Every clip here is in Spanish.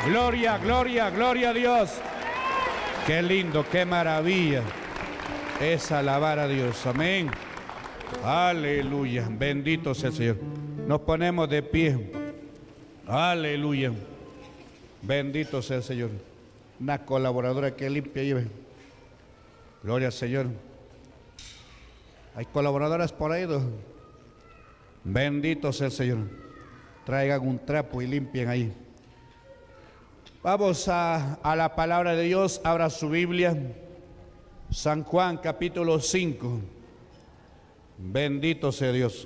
Gloria, gloria, gloria a Dios. Qué lindo, qué maravilla es alabar a Dios. Amén. Aleluya. Bendito sea el Señor. Nos ponemos de pie. Aleluya. Bendito sea el Señor. Una colaboradora que limpia lleve. Gloria al Señor. Hay colaboradoras por ahí. Bendito sea el Señor. Traigan un trapo y limpien ahí. Vamos a la palabra de Dios. Abra su Biblia. San Juan capítulo 5. Bendito sea Dios.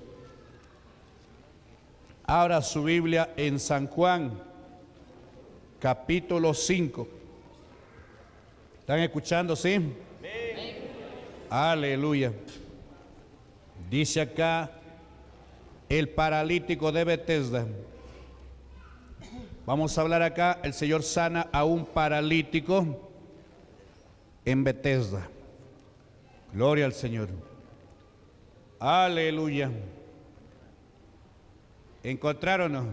Abra su Biblia en San Juan capítulo 5. ¿Están escuchando? ¿Sí? Amén. Aleluya. Dice acá el paralítico de Betesda. Vamos a hablar acá. El Señor sana a un paralítico en Betesda. Gloria al Señor. Aleluya. ¿Encontraron o no?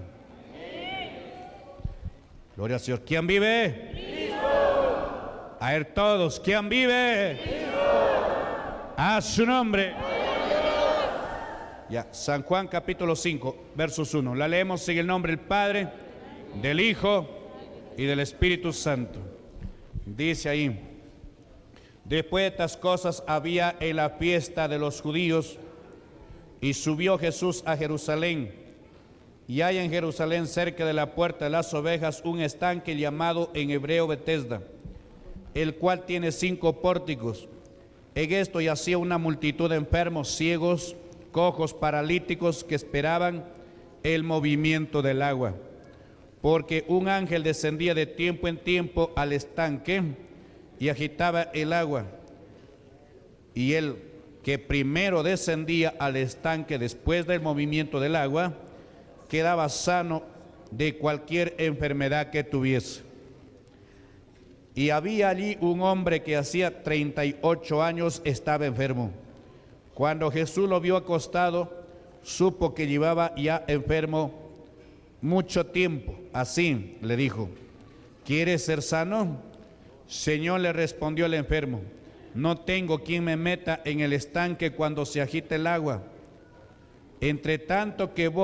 Gloria al Señor. ¿Quién vive? Cristo. A ver todos. ¿Quién vive? Cristo. A su nombre. Ya, San Juan capítulo 5, versos 1. La leemos en el nombre del Padre, del Hijo y del Espíritu Santo. Dice ahí: después de estas cosas había en la fiesta de los judíos, y subió Jesús a Jerusalén. Y hay en Jerusalén, cerca de la puerta de las ovejas, un estanque llamado en hebreo Betesda, el cual tiene 5 pórticos. En esto yacía una multitud de enfermos, ciegos, cojos, paralíticos, que esperaban el movimiento del agua. Porque un ángel descendía de tiempo en tiempo al estanque y agitaba el agua. Y el que primero descendía al estanque después del movimiento del agua, quedaba sano de cualquier enfermedad que tuviese. Y había allí un hombre que hacía 38 años estaba enfermo. Cuando Jesús lo vio acostado, supo que llevaba ya enfermo mucho tiempo. Así le dijo: ¿quieres ser sano? Señor, le respondió el enfermo, no tengo quien me meta en el estanque cuando se agite el agua. Entre tanto que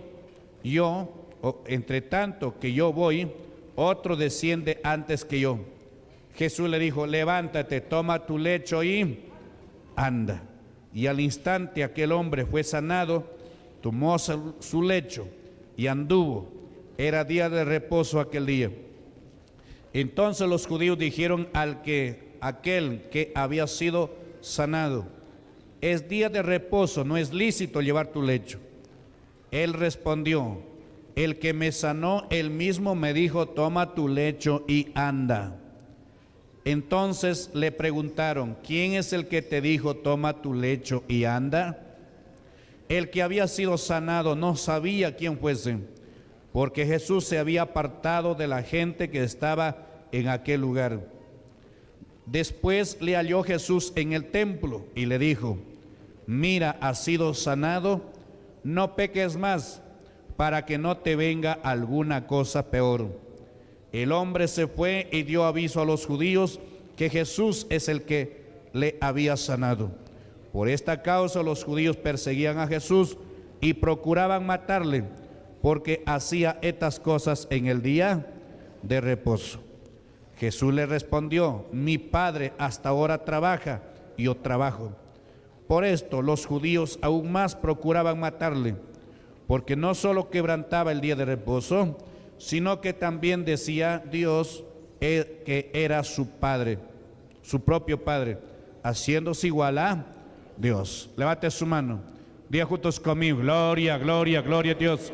yo voy, otro desciende antes que yo. Jesús le dijo: levántate, toma tu lecho y anda. Y al instante aquel hombre fue sanado, tomó su lecho y anduvo. Era día de reposo aquel día. Entonces los judíos dijeron aquel que había sido sanado: es día de reposo, no es lícito llevar tu lecho. Él respondió: el que me sanó, él mismo me dijo, toma tu lecho y anda. Entonces le preguntaron: ¿quién es el que te dijo, toma tu lecho y anda? El que había sido sanado no sabía quién fuese, porque Jesús se había apartado de la gente que estaba en aquel lugar. Después le halló Jesús en el templo y le dijo: mira, has sido sanado, no peques más, para que no te venga alguna cosa peor. El hombre se fue y dio aviso a los judíos que Jesús es el que le había sanado. Por esta causa los judíos perseguían a Jesús y procuraban matarle, porque hacía estas cosas en el día de reposo. Jesús le respondió: mi Padre hasta ahora trabaja y yo trabajo. Por esto los judíos aún más procuraban matarle, porque no solo quebrantaba el día de reposo, sino que también decía Dios que era su Padre, su propio Padre, haciéndose igual a Dios. Levante su mano, diga juntos conmigo: gloria, gloria, gloria a Dios.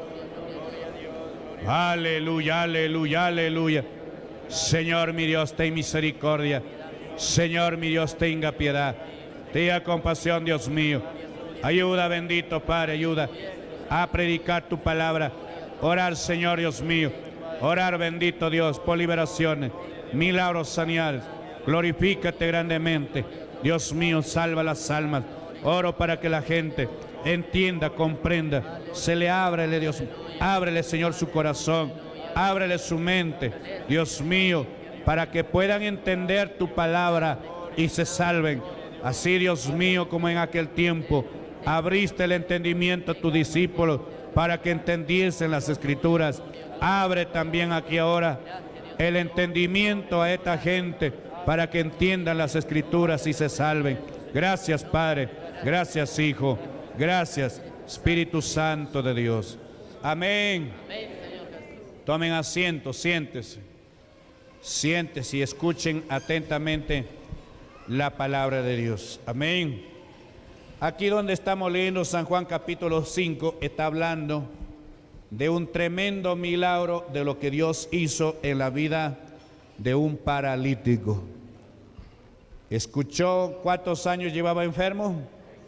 Aleluya, aleluya, aleluya. Señor mi Dios, ten misericordia. Señor mi Dios, tenga piedad. Tenga compasión, Dios mío. Ayuda, bendito Padre, ayuda a predicar tu palabra. Orar, Señor Dios mío. Orar, bendito Dios, por liberaciones, milagros, sanidades. Glorifícate grandemente. Dios mío, salva las almas. Oro para que la gente entienda, comprenda. Se le ábrele, Dios. Ábrele, Señor, su corazón. ábrele su mente, Dios mío, para que puedan entender tu palabra y se salven. Así, Dios mío, como en aquel tiempo abriste el entendimiento a tus discípulos para que entendiesen las Escrituras. Abre también aquí ahora el entendimiento a esta gente para que entiendan las Escrituras y se salven. Gracias, Padre. Gracias, Hijo. Gracias, Espíritu Santo de Dios. Amén. Tomen asiento, siéntese. Siéntese y escuchen atentamente la palabra de Dios. Amén. Aquí donde estamos leyendo San Juan capítulo 5, está hablando de un tremendo milagro de lo que Dios hizo en la vida de un paralítico. ¿Escuchó cuántos años llevaba enfermo?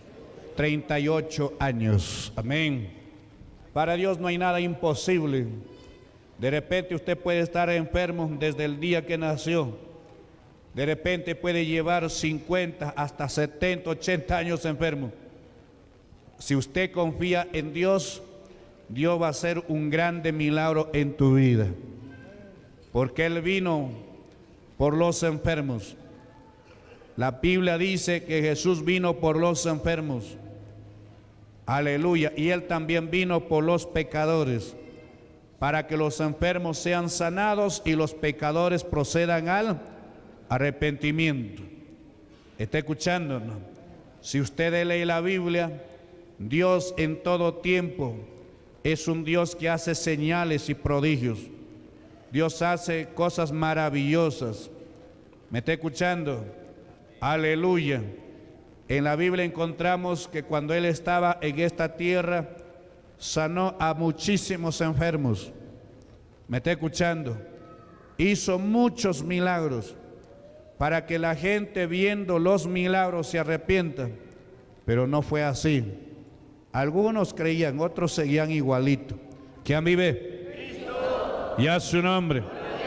38 años. Amén. Para Dios no hay nada imposible. De repente usted puede estar enfermo desde el día que nació. De repente puede llevar 50 hasta 70, 80 años enfermo. Si usted confía en Dios, Dios va a hacer un grande milagro en tu vida. Porque Él vino por los enfermos. La Biblia dice que Jesús vino por los enfermos. Aleluya. Y Él también vino por los pecadores, para que los enfermos sean sanados y los pecadores procedan al arrepentimiento. ¿Está escuchando? ¿No? Si usted lee la Biblia, Dios en todo tiempo es un Dios que hace señales y prodigios. Dios hace cosas maravillosas. ¿Me está escuchando? Aleluya. En la Biblia encontramos que cuando Él estaba en esta tierra, sanó a muchísimos enfermos. ¿Me está escuchando? Hizo muchos milagros para que la gente, viendo los milagros, se arrepienta. Pero no fue así. Algunos creían, otros seguían igualito. ¿Quién vive? Cristo. Y a su nombre.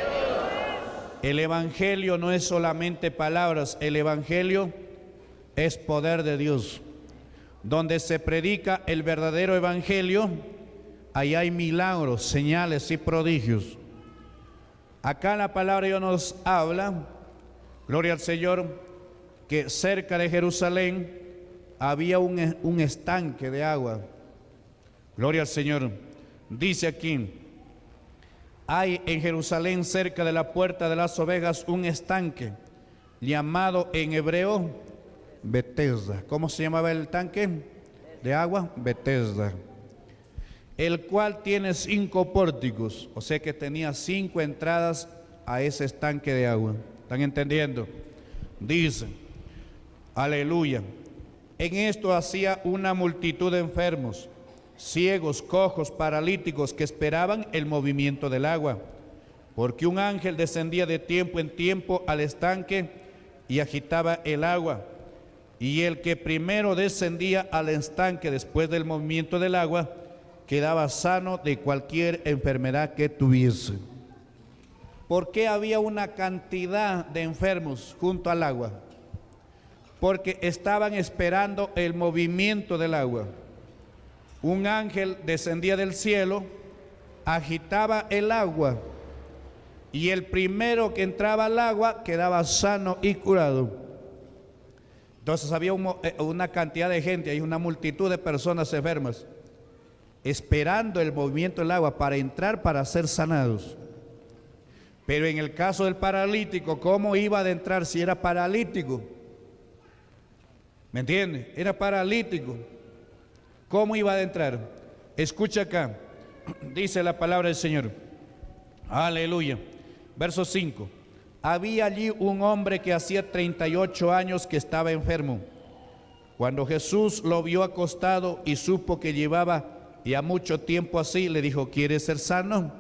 El Evangelio no es solamente palabras, el Evangelio es poder de Dios. Donde se predica el verdadero Evangelio, ahí hay milagros, señales y prodigios. Acá la palabra de Dios nos habla, gloria al Señor, que cerca de Jerusalén había un estanque de agua. Gloria al Señor. Dice aquí, hay en Jerusalén cerca de la puerta de las ovejas un estanque llamado en hebreo Betesda. ¿Cómo se llamaba el tanque de agua? Betesda. El cual tiene 5 pórticos, o sea que tenía 5 entradas a ese estanque de agua. ¿Están entendiendo? Dice, aleluya. En esto hacía una multitud de enfermos, ciegos, cojos, paralíticos, que esperaban el movimiento del agua, porque un ángel descendía de tiempo en tiempo al estanque y agitaba el agua. Y el que primero descendía al estanque después del movimiento del agua quedaba sano de cualquier enfermedad que tuviese. ¿Por qué había una cantidad de enfermos junto al agua? Porque estaban esperando el movimiento del agua. Un ángel descendía del cielo, agitaba el agua, y el primero que entraba al agua quedaba sano y curado. Entonces había una cantidad de gente, hay una multitud de personas enfermas, esperando el movimiento del agua para entrar, para ser sanados. Pero en el caso del paralítico, ¿cómo iba a entrar si era paralítico? ¿Me entiende? Era paralítico. ¿Cómo iba a entrar? Escucha acá, dice la palabra del Señor. Aleluya. Verso 5. Había allí un hombre que hacía 38 años que estaba enfermo. Cuando Jesús lo vio acostado y supo que llevaba ya mucho tiempo así, le dijo, ¿quieres ser sano?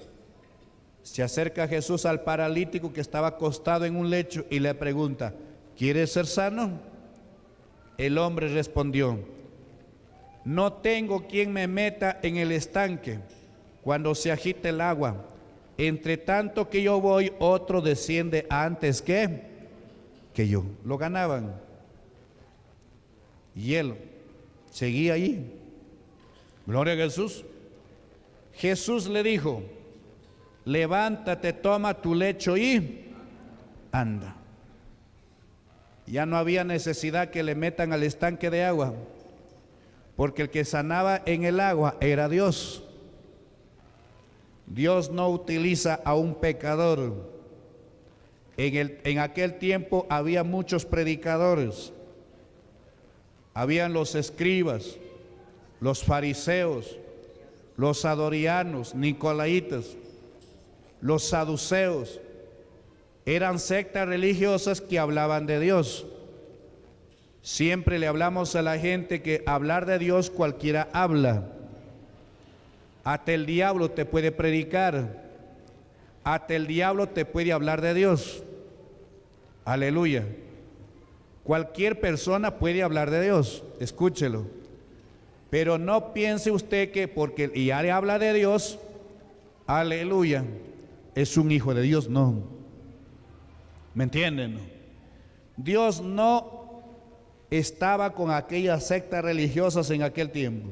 Se acerca Jesús al paralítico que estaba acostado en un lecho y le pregunta, ¿quieres ser sano? El hombre respondió, no tengo quien me meta en el estanque cuando se agite el agua. Entre tanto que yo voy, otro desciende antes que yo. Lo ganaban. Y él seguía ahí. Gloria a Jesús. Jesús le dijo, levántate, toma tu lecho y anda. Ya no había necesidad que le metan al estanque de agua, porque el que sanaba en el agua era Dios. Dios no utiliza a un pecador. En aquel tiempo había muchos predicadores, habían los escribas, los fariseos, los adorianos, nicolaitas, los saduceos. Eran sectas religiosas que hablaban de Dios. Siempre le hablamos a la gente que hablar de Dios cualquiera habla. Hasta el diablo te puede predicar, hasta el diablo te puede hablar de Dios. Aleluya. Cualquier persona puede hablar de Dios, escúchelo. Pero no piense usted que porque ya le habla de Dios, aleluya, es un hijo de Dios. No. ¿Me entienden? Dios no estaba con aquellas sectas religiosas en aquel tiempo.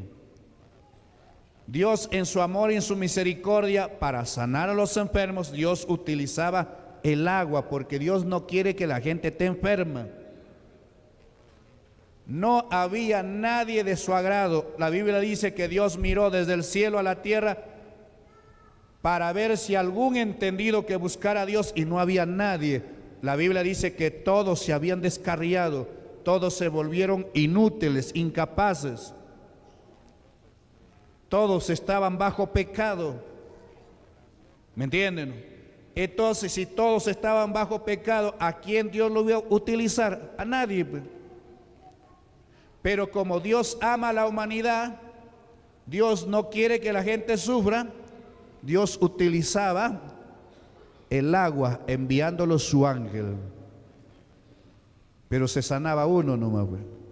Dios, en su amor y en su misericordia, para sanar a los enfermos, Dios utilizaba el agua, porque Dios no quiere que la gente esté enferma. No había nadie de su agrado. La Biblia dice que Dios miró desde el cielo a la tierra para ver si algún entendido que buscara a Dios, y no había nadie. La Biblia dice que todos se habían descarriado, todos se volvieron inútiles, incapaces. Todos estaban bajo pecado. ¿Me entienden? Entonces, si todos estaban bajo pecado, ¿a quién Dios lo iba a utilizar? A nadie. Pero como Dios ama a la humanidad, Dios no quiere que la gente sufra, Dios utilizaba el agua enviándolo su ángel. Pero se sanaba uno nomás.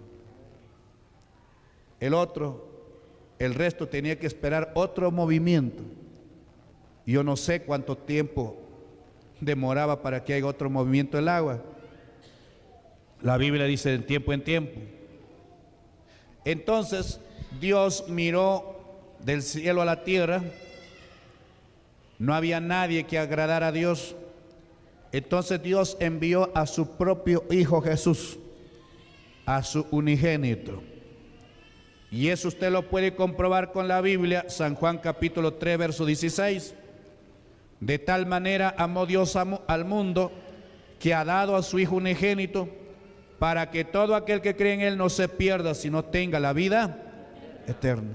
El otro, el resto tenía que esperar otro movimiento. Yo no sé cuánto tiempo demoraba para que haya otro movimiento del agua. La Biblia dice de tiempo en tiempo. Entonces Dios miró del cielo a la tierra. No había nadie que agradara a Dios. Entonces Dios envió a su propio Hijo Jesús, a su unigénito. Y eso usted lo puede comprobar con la Biblia, San Juan capítulo 3, verso 16. De tal manera amó Dios al mundo, que ha dado a su Hijo unigénito, para que todo aquel que cree en Él no se pierda, sino tenga la vida eterna.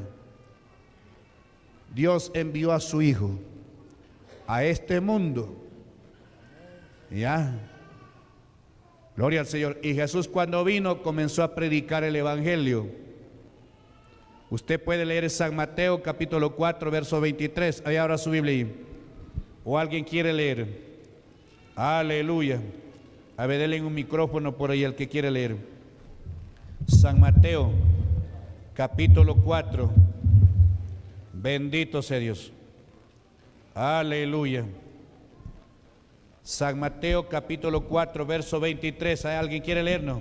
Dios envió a su Hijo a este mundo. Ya. Gloria al Señor. Y Jesús, cuando vino, comenzó a predicar el Evangelio. Usted puede leer San Mateo capítulo 4, verso 23. Ahí abra su Biblia ahí. ¿O alguien quiere leer? Aleluya. A ver, denle un micrófono por ahí al que quiere leer. San Mateo capítulo 4. Bendito sea Dios. Aleluya. San Mateo capítulo 4, verso 23. ¿Hay alguien que quiere leernos?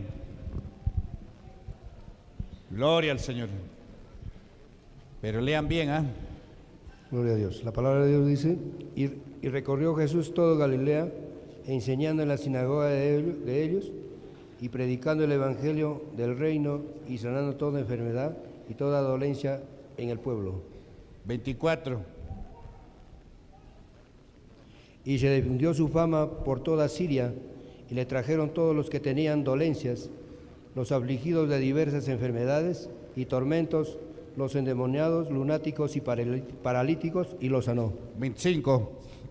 Gloria al Señor. Pero lean bien, ¿ah? Gloria a Dios. La palabra de Dios dice: y recorrió Jesús todo Galilea, enseñando en la sinagoga de ellos, y predicando el evangelio del reino, y sanando toda enfermedad y toda dolencia en el pueblo. 24. Y se difundió su fama por toda Siria, y le trajeron todos los que tenían dolencias, los afligidos de diversas enfermedades y tormentos, los endemoniados, lunáticos y paralíticos, y los sanó. 25.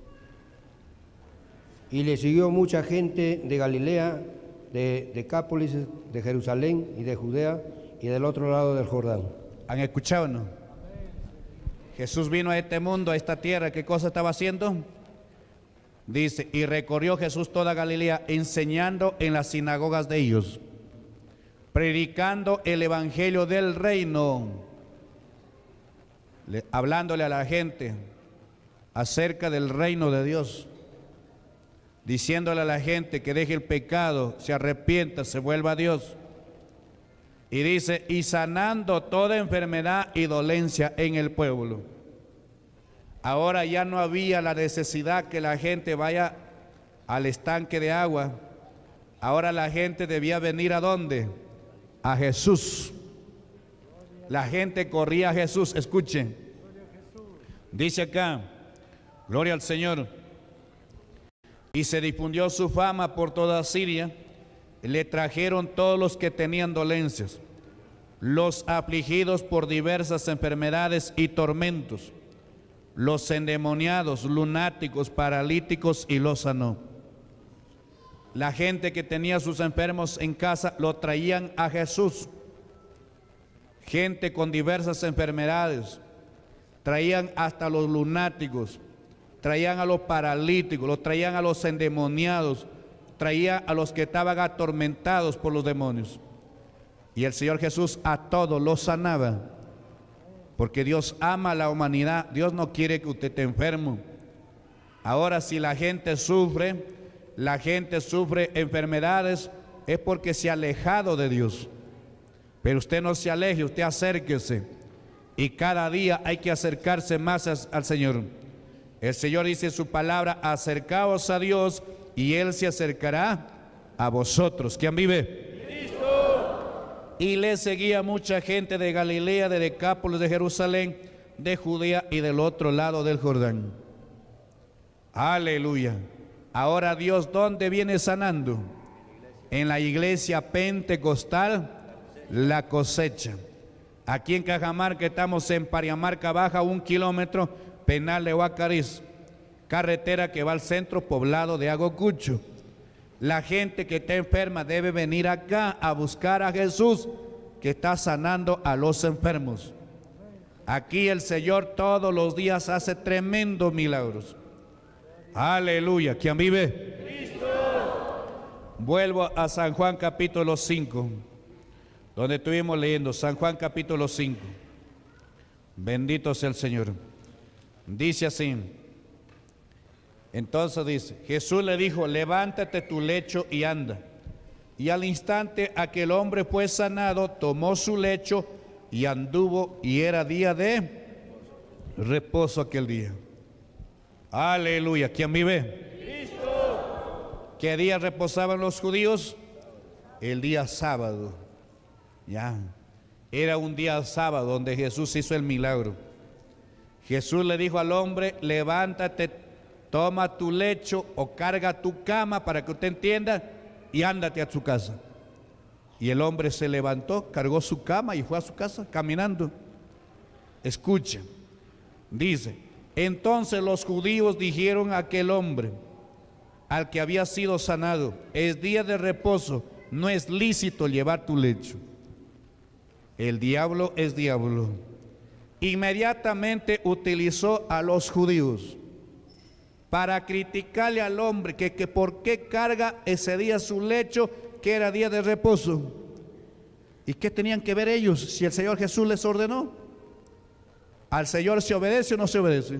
Y le siguió mucha gente de Galilea, de Decápolis, de Jerusalén y de Judea y del otro lado del Jordán. ¿Han escuchado, no? Jesús vino a este mundo, a esta tierra. ¿Qué cosa estaba haciendo? Dice: y recorrió Jesús toda Galilea, enseñando en las sinagogas de ellos, predicando el evangelio del reino, hablándole a la gente acerca del reino de Dios, diciéndole a la gente que deje el pecado, se arrepienta, se vuelva a Dios. Y dice: y sanando toda enfermedad y dolencia en el pueblo. Ahora ya no había la necesidad que la gente vaya al estanque de agua. Ahora la gente debía venir ¿a dónde? A Jesús. La gente corría a Jesús. Escuchen. Dice acá, gloria al Señor. Y se difundió su fama por toda Siria. Le trajeron todos los que tenían dolencias, los afligidos por diversas enfermedades y tormentos, los endemoniados, lunáticos, paralíticos, y los sanó. La gente que tenía sus enfermos en casa lo traían a Jesús. Gente con diversas enfermedades, traían hasta los lunáticos, traían a los paralíticos, los traían a los endemoniados, traían a los que estaban atormentados por los demonios. Y el Señor Jesús a todos los sanaba, porque Dios ama a la humanidad. Dios no quiere que usted esté enfermo. Ahora, si la gente sufre enfermedades, es porque se ha alejado de Dios. Pero usted no se aleje, usted acérquese. Y cada día hay que acercarse más al Señor. El Señor dice en su palabra: acercaos a Dios y Él se acercará a vosotros. ¿Quién vive? Cristo. Y le seguía mucha gente de Galilea, de Decápolis, de Jerusalén, de Judea y del otro lado del Jordán. Aleluya. Ahora Dios, ¿dónde viene sanando? En la iglesia pentecostal, La Cosecha. Aquí en Cajamarca estamos en Pariamarca Baja, 1 kilómetro, Penal de Huacariz, carretera que va al centro poblado de Agocucho. La gente que está enferma debe venir acá a buscar a Jesús, que está sanando a los enfermos. Aquí el Señor todos los días hace tremendos milagros. Aleluya. ¿Quién vive? Cristo. Vuelvo a San Juan capítulo 5, donde estuvimos leyendo. San Juan capítulo 5. Bendito sea el Señor. Dice así. Entonces dice, Jesús le dijo: levántate tu lecho y anda. Y al instante aquel hombre fue sanado, tomó su lecho y anduvo, y era día de reposo aquel día. Aleluya. ¿Quién vive? Cristo. ¿Qué día reposaban los judíos? El día sábado. Ya, era un día sábado donde Jesús hizo el milagro. Jesús le dijo al hombre: levántate, toma tu lecho o carga tu cama, para que usted entienda, y ándate a su casa. Y el hombre se levantó, cargó su cama y fue a su casa caminando. Escuchen, dice: entonces los judíos dijeron a aquel hombre, al que había sido sanado: es día de reposo, no es lícito llevar tu lecho. El diablo es diablo. Inmediatamente utilizó a los judíos para criticarle al hombre que por qué carga ese día su lecho, que era día de reposo. ¿Y qué tenían que ver ellos si el Señor Jesús les ordenó? ¿Al Señor se obedece o no se obedece?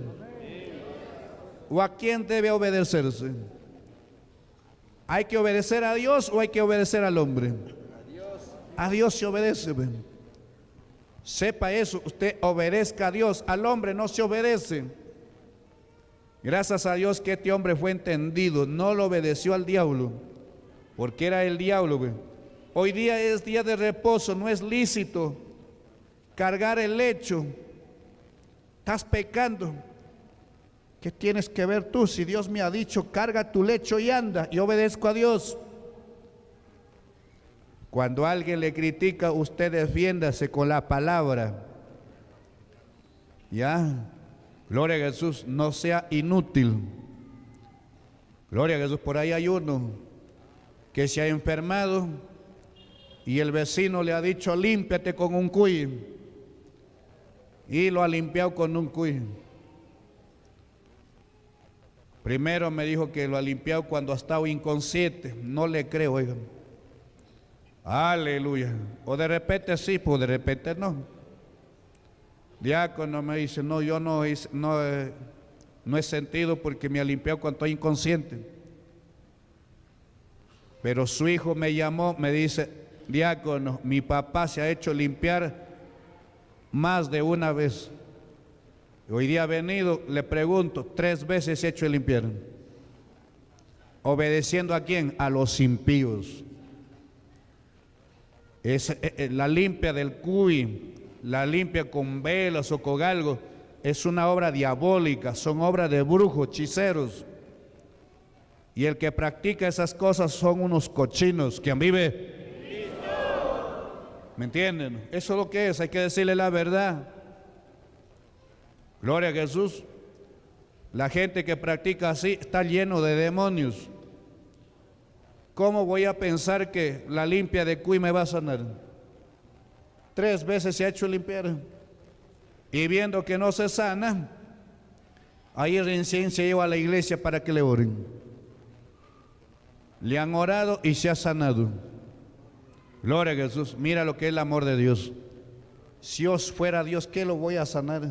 ¿O a quién debe obedecerse? ¿Hay que obedecer a Dios o hay que obedecer al hombre? A Dios se obedece. Sepa eso, usted obedezca a Dios, al hombre no se obedece. Gracias a Dios que este hombre fue entendido, no lo obedeció al diablo, porque era el diablo. Hoy día es día de reposo, no es lícito cargar el lecho. Estás pecando. ¿Qué tienes que ver tú? Si Dios me ha dicho: carga tu lecho y anda, y obedezco a Dios. Cuando alguien le critica, usted defiéndase con la palabra. Ya, gloria a Jesús, no sea inútil. Gloria a Jesús. Por ahí hay uno que se ha enfermado y el vecino le ha dicho: límpiate con un cuy. Y lo ha limpiado con un cuy. Primero me dijo que lo ha limpiado cuando ha estado inconsciente. No le creo, oigan. Aleluya. O de repente sí, pues de repente no. Diácono me dice: no, yo no he sentido, porque me ha limpiado cuando estoy inconsciente. Pero su hijo me llamó, me dice: diácono, mi papá se ha hecho limpiar más de una vez. Hoy día ha venido, le pregunto, 3 veces he hecho el limpiar. ¿Obedeciendo a quién? A los impíos. Es la limpia del cuy, la limpia con velas o con algo, es una obra diabólica, son obras de brujos, hechiceros. Y el que practica esas cosas son unos cochinos. ¿Quién vive? ¿Me entienden? Eso es lo que es, hay que decirle la verdad. Gloria a Jesús. La gente que practica así está lleno de demonios. ¿Cómo voy a pensar que la limpia de cuy me va a sanar? 3 veces se ha hecho limpiar. Y viendo que no se sana, ahí recién se lleva a la iglesia para que le oren. Le han orado y se ha sanado. Gloria a Jesús. Mira lo que es el amor de Dios. Si os fuera Dios, ¿qué lo voy a sanar?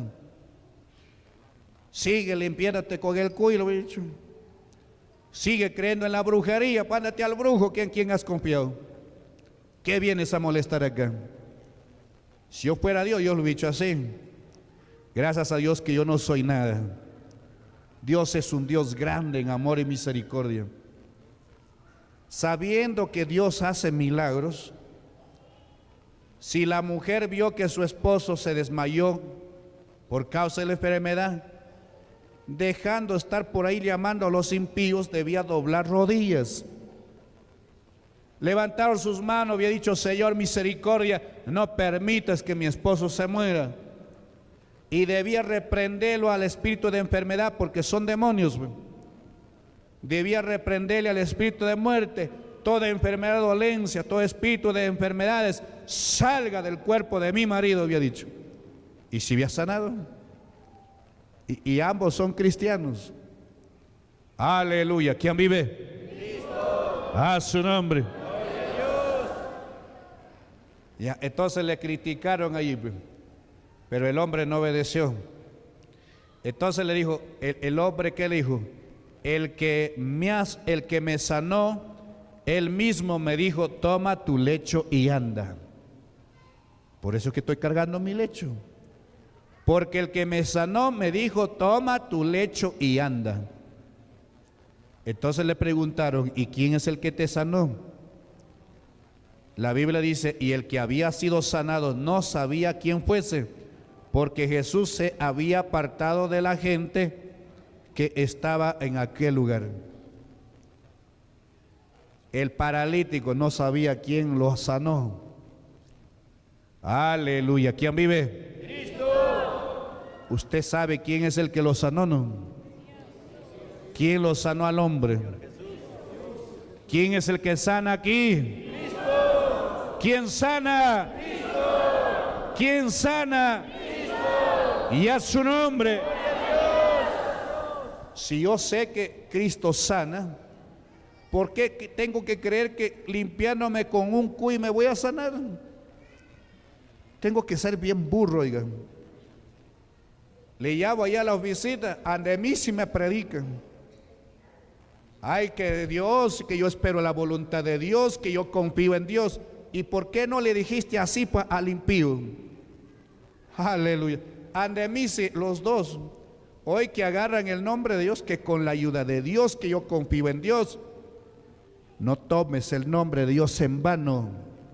Sigue limpiándote con el cuy, lo he dicho. Sigue creyendo en la brujería, pándate al brujo, ¿quién has confiado? ¿Qué vienes a molestar acá? Si yo fuera Dios, yo lo he dicho así. Gracias a Dios que yo no soy nada. Dios es un Dios grande en amor y misericordia. Sabiendo que Dios hace milagros, si la mujer vio que su esposo se desmayó por causa de la enfermedad, dejando estar por ahí llamando a los impíos, debía doblar rodillas, levantaron sus manos, había dicho: Señor, misericordia, no permitas que mi esposo se muera. Y debía reprenderlo al espíritu de enfermedad, porque son demonios. Debía reprenderle al espíritu de muerte. Toda enfermedad, dolencia, todo espíritu de enfermedades, salga del cuerpo de mi marido, había dicho. Y si había sanado. Y ambos son cristianos. Aleluya. ¿Quién vive? Cristo. A su nombre. Ya, entonces le criticaron allí, pero el hombre no obedeció. Entonces le dijo, el hombre, ¿qué le dijo? El que me sanó, él mismo me dijo: toma tu lecho y anda. Por eso es que estoy cargando mi lecho. Porque el que me sanó me dijo: toma tu lecho y anda. Entonces le preguntaron: ¿y quién es el que te sanó? La Biblia dice: y el que había sido sanado no sabía quién fuese, porque Jesús se había apartado de la gente que estaba en aquel lugar. El paralítico no sabía quién lo sanó. Aleluya. ¿Quién vive? ¿Usted sabe quién es el que lo sanó, no? ¿Quién lo sanó al hombre? ¿Quién es el que sana aquí? ¡Cristo! ¿Quién sana? ¡Cristo! ¿Quién sana? ¡Cristo! Y a su nombre. Si yo sé que Cristo sana, ¿por qué tengo que creer que limpiándome con un cuy me voy a sanar? Tengo que ser bien burro, oigan. Le llamo allá a las visitas, ande mí si me predican. Ay, que Dios, que yo espero la voluntad de Dios, que yo confío en Dios. ¿Y por qué no le dijiste así al impío? Aleluya. Ande mí si los dos, hoy que agarran el nombre de Dios, que con la ayuda de Dios, que yo confío en Dios. No tomes el nombre de Dios en vano.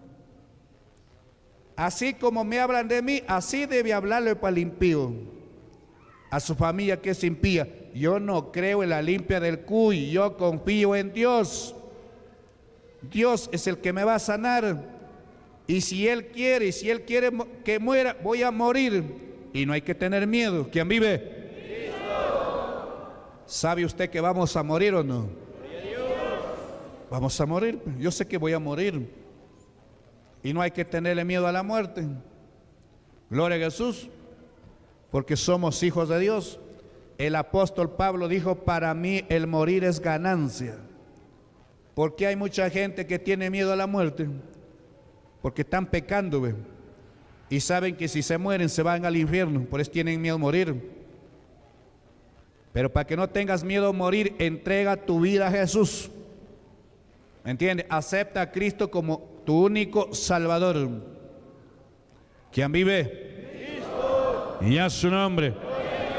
Así como me hablan de mí, así debe hablarle para el impío. A su familia que es impía: yo no creo en la limpia del cuy, yo confío en Dios. Dios es el que me va a sanar. Y si Él quiere que muera, voy a morir. Y no hay que tener miedo. ¿Quién vive? Cristo. ¿Sabe usted que vamos a morir o no? Vamos a morir. Yo sé que voy a morir. Y no hay que tenerle miedo a la muerte. Gloria a Jesús. Porque somos hijos de Dios. El apóstol Pablo dijo: para mí el morir es ganancia. ¿Por qué hay mucha gente que tiene miedo a la muerte? Porque están pecando, ¿ve? Y saben que si se mueren se van al infierno. Por eso tienen miedo a morir. Pero para que no tengas miedo a morir, entrega tu vida a Jesús. ¿Me entiendes? Acepta a Cristo como tu único Salvador. ¿Quién vive? Cristo. Y a su nombre.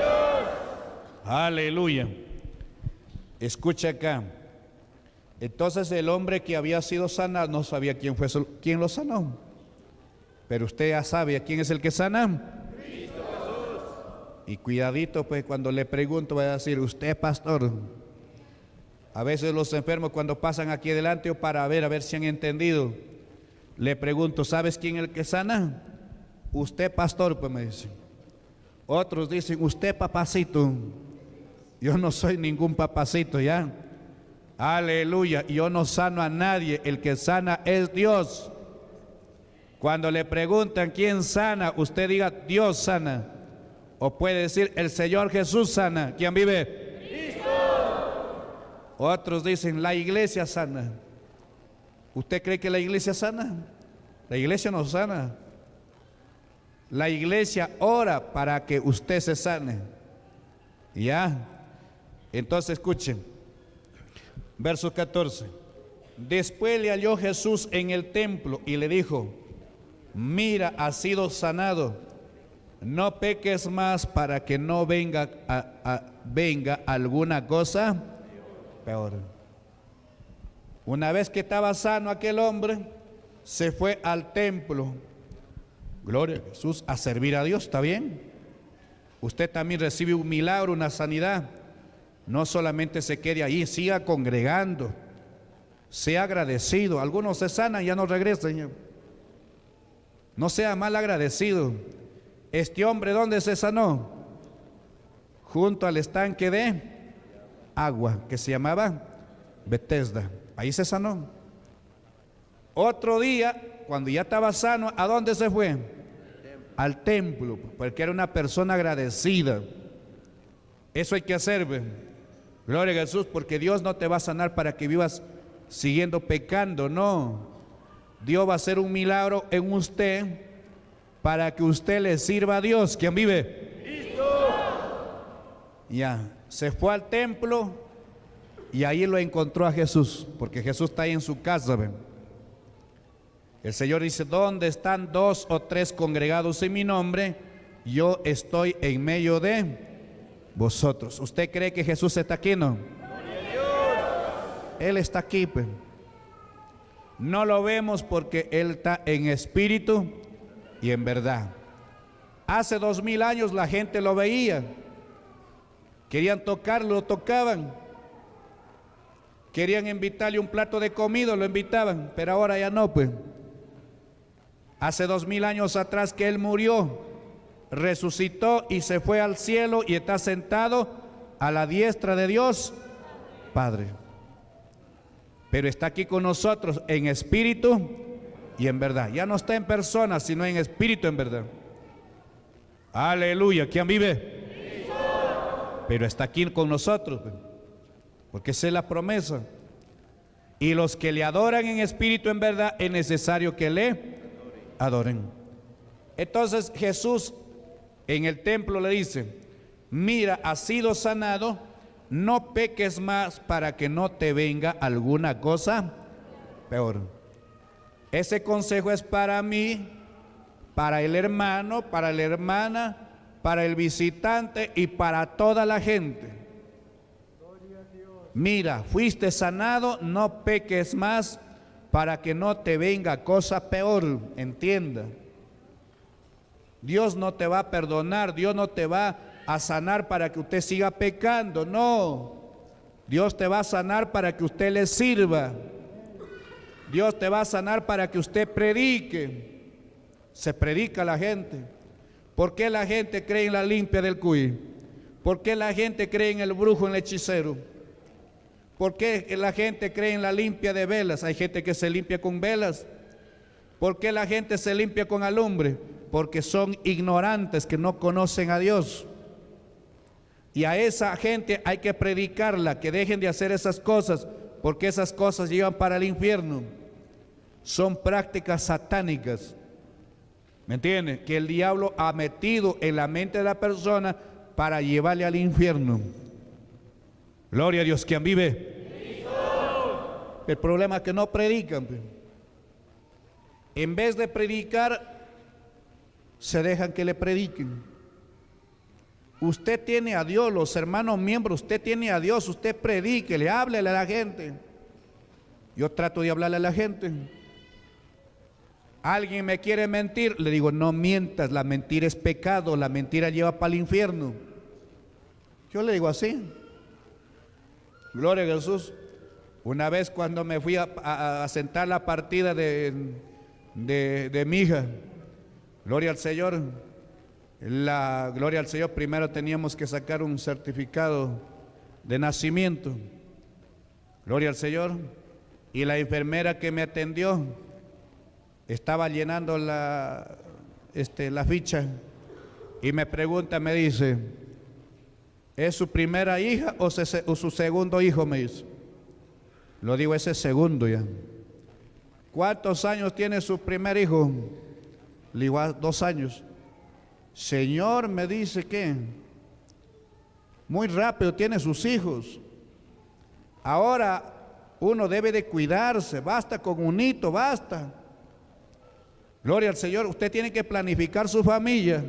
Aleluya. Escucha acá. Entonces el hombre que había sido sanado no sabía quién lo sanó. Pero usted ya sabe a quién es el que sana. Cristo Jesús. Y cuidadito, pues cuando le pregunto va a decir, usted pastor. A veces los enfermos cuando pasan aquí adelante o para ver a ver si han entendido, le pregunto, ¿sabes quién es el que sana? Usted pastor, pues me dice. Otros dicen, usted papacito. Yo no soy ningún papacito, ya. Aleluya, yo no sano a nadie, el que sana es Dios. Cuando le preguntan quién sana, usted diga Dios sana. O puede decir el Señor Jesús sana. ¿Quién vive? Cristo. Otros dicen la iglesia sana. ¿Usted cree que la iglesia sana? La iglesia no sana. La iglesia ora para que usted se sane. ¿Ya? Entonces escuchen. Verso 14. Después le halló Jesús en el templo y le dijo, mira, has sido sanado, no peques más para que no venga alguna cosa peor. Una vez que estaba sano aquel hombre, se fue al templo, gloria a Jesús, a servir a Dios. ¿Está bien? Usted también recibe un milagro, una sanidad. No solamente se quede ahí, siga congregando, sea agradecido. Algunos se sanan y ya no regresan. No sea mal agradecido. Este hombre, ¿dónde se sanó? Junto al estanque de agua que se llamaba Betesda. Ahí se sanó. Otro día, cuando ya estaba sano, ¿a dónde se fue? Al templo, porque era una persona agradecida. Eso hay que hacer, ¿ve? Gloria a Jesús, porque Dios no te va a sanar para que vivas siguiendo pecando, no. Dios va a hacer un milagro en usted para que usted le sirva a Dios. ¿Quién vive? Cristo. Ya, se fue al templo y ahí lo encontró a Jesús, porque Jesús está ahí en su casa, ¿ven? El Señor dice, ¿dónde están 2 o 3 congregados en mi nombre? Yo estoy en medio de vosotros. ¿Usted cree que Jesús está aquí? No. Él está aquí, pues. No lo vemos porque Él está en espíritu y en verdad. Hace 2000 años la gente lo veía. Querían tocarlo, lo tocaban. Querían invitarle un plato de comida, lo invitaban. Pero ahora ya no, pues. Hace 2000 años atrás que Él murió, resucitó y se fue al cielo y está sentado a la diestra de Dios Padre. Pero está aquí con nosotros en espíritu y en verdad. Ya no está en persona, sino en espíritu, en verdad. Aleluya. ¿Quién vive? Pero está aquí con nosotros, porque esa es la promesa. Y los que le adoran en espíritu, en verdad, es necesario que le adoren. Entonces Jesús en el templo le dice, mira, has sido sanado, no peques más para que no te venga alguna cosa peor. Ese consejo es para mí, para el hermano, para la hermana, para el visitante y para toda la gente. Mira, fuiste sanado, no peques más para que no te venga cosa peor. Entienda. Dios no te va a perdonar, Dios no te va a sanar para que usted siga pecando, no. Dios te va a sanar para que usted le sirva. Dios te va a sanar para que usted predique. Se predica a la gente. ¿Por qué la gente cree en la limpia del cuy? ¿Por qué la gente cree en el brujo, en el hechicero? ¿Por qué la gente cree en la limpia de velas? Hay gente que se limpia con velas. ¿Por qué la gente se limpia con alumbre? Porque son ignorantes que no conocen a Dios. Y a esa gente hay que predicarla, que dejen de hacer esas cosas, porque esas cosas llevan para el infierno. Son prácticas satánicas. ¿Me entiende? Que el diablo ha metido en la mente de la persona para llevarle al infierno. Gloria a Dios. ¿Quién vive? ¡Cristo! El problema es que no predican. En vez de predicar, se dejan que le prediquen. Usted tiene a Dios, los hermanos miembros, usted tiene a Dios, usted predique, le háblele a la gente. Yo trato de hablarle a la gente. Alguien me quiere mentir, le digo, no mientas, la mentira es pecado, la mentira lleva para el infierno. Yo le digo así. Gloria a Jesús. Una vez cuando me fui a sentar la partida de mi hija, gloria al Señor, gloria al Señor, primero teníamos que sacar un certificado de nacimiento, gloria al Señor, y la enfermera que me atendió estaba llenando la ficha y me pregunta, me dice, ¿es su primera hija o su segundo hijo? Me dice. Lo digo, ese segundo ya. ¿Cuántos años tiene su primer hijo? Le digo, 2 años. Señor, me dice que muy rápido tiene sus hijos. Ahora uno debe de cuidarse, basta con un hito, basta. Gloria al Señor, usted tiene que planificar su familia.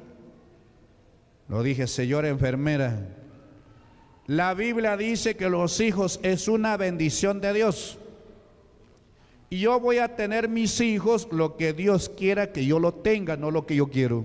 Lo dije, señora enfermera, la Biblia dice que los hijos es una bendición de Dios. Y yo voy a tener mis hijos lo que Dios quiera que yo lo tenga, no lo que yo quiero.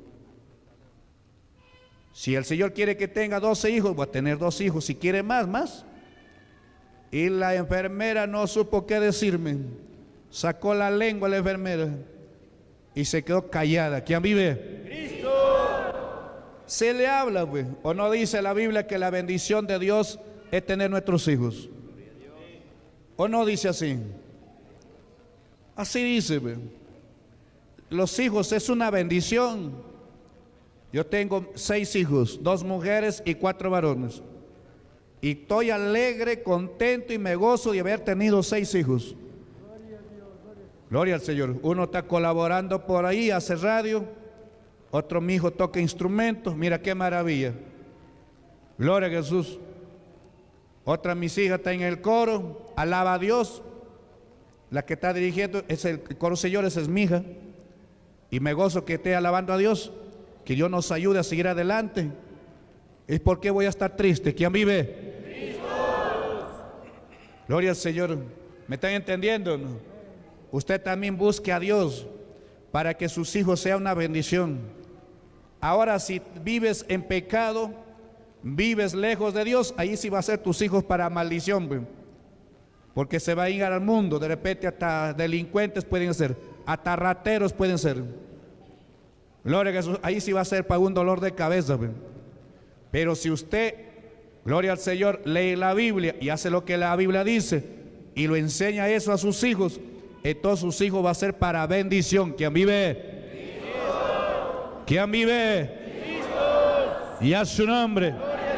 Si el Señor quiere que tenga 12 hijos, voy a tener 2 hijos. Si quiere más. Y la enfermera no supo qué decirme. Sacó la lengua la enfermera y se quedó callada. ¿Quién vive? Cristo. Se le habla, pues. ¿O no dice la Biblia que la bendición de Dios es tener nuestros hijos? ¿O no dice así? Así dice, pues. Los hijos es una bendición. Yo tengo 6 hijos, 2 mujeres y 4 varones. Y estoy alegre, contento y me gozo de haber tenido 6 hijos. Gloria al Señor. Uno está colaborando por ahí, hace radio. Otro mi hijo toca instrumentos. Mira qué maravilla. Gloria a Jesús. Otra mis hijas está en el coro. Alaba a Dios. La que está dirigiendo es el coro Señor, esa es mi hija. Y me gozo que esté alabando a Dios. Que Dios nos ayude a seguir adelante. ¿Es por qué voy a estar triste? ¿Quién vive? Cristo. Gloria al Señor. ¿Me están entendiendo? ¿No? Usted también busque a Dios para que sus hijos sean una bendición. Ahora, si vives en pecado, vives lejos de Dios, ahí sí va a ser tus hijos para maldición, porque se va a ir al mundo. De repente hasta delincuentes pueden ser, hasta rateros pueden ser. Gloria a Jesús, ahí sí va a ser para un dolor de cabeza. Pero si usted, gloria al Señor, lee la Biblia y hace lo que la Biblia dice y lo enseña eso a sus hijos, entonces sus hijos va a ser para bendición. ¿Quién vive? Cristo. ¿Quién vive? Cristo. Y a su nombre.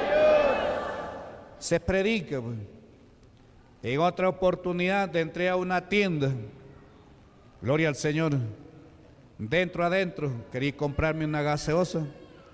Se predica. En otra oportunidad entré a una tienda, gloria al Señor, adentro, quería comprarme una gaseosa.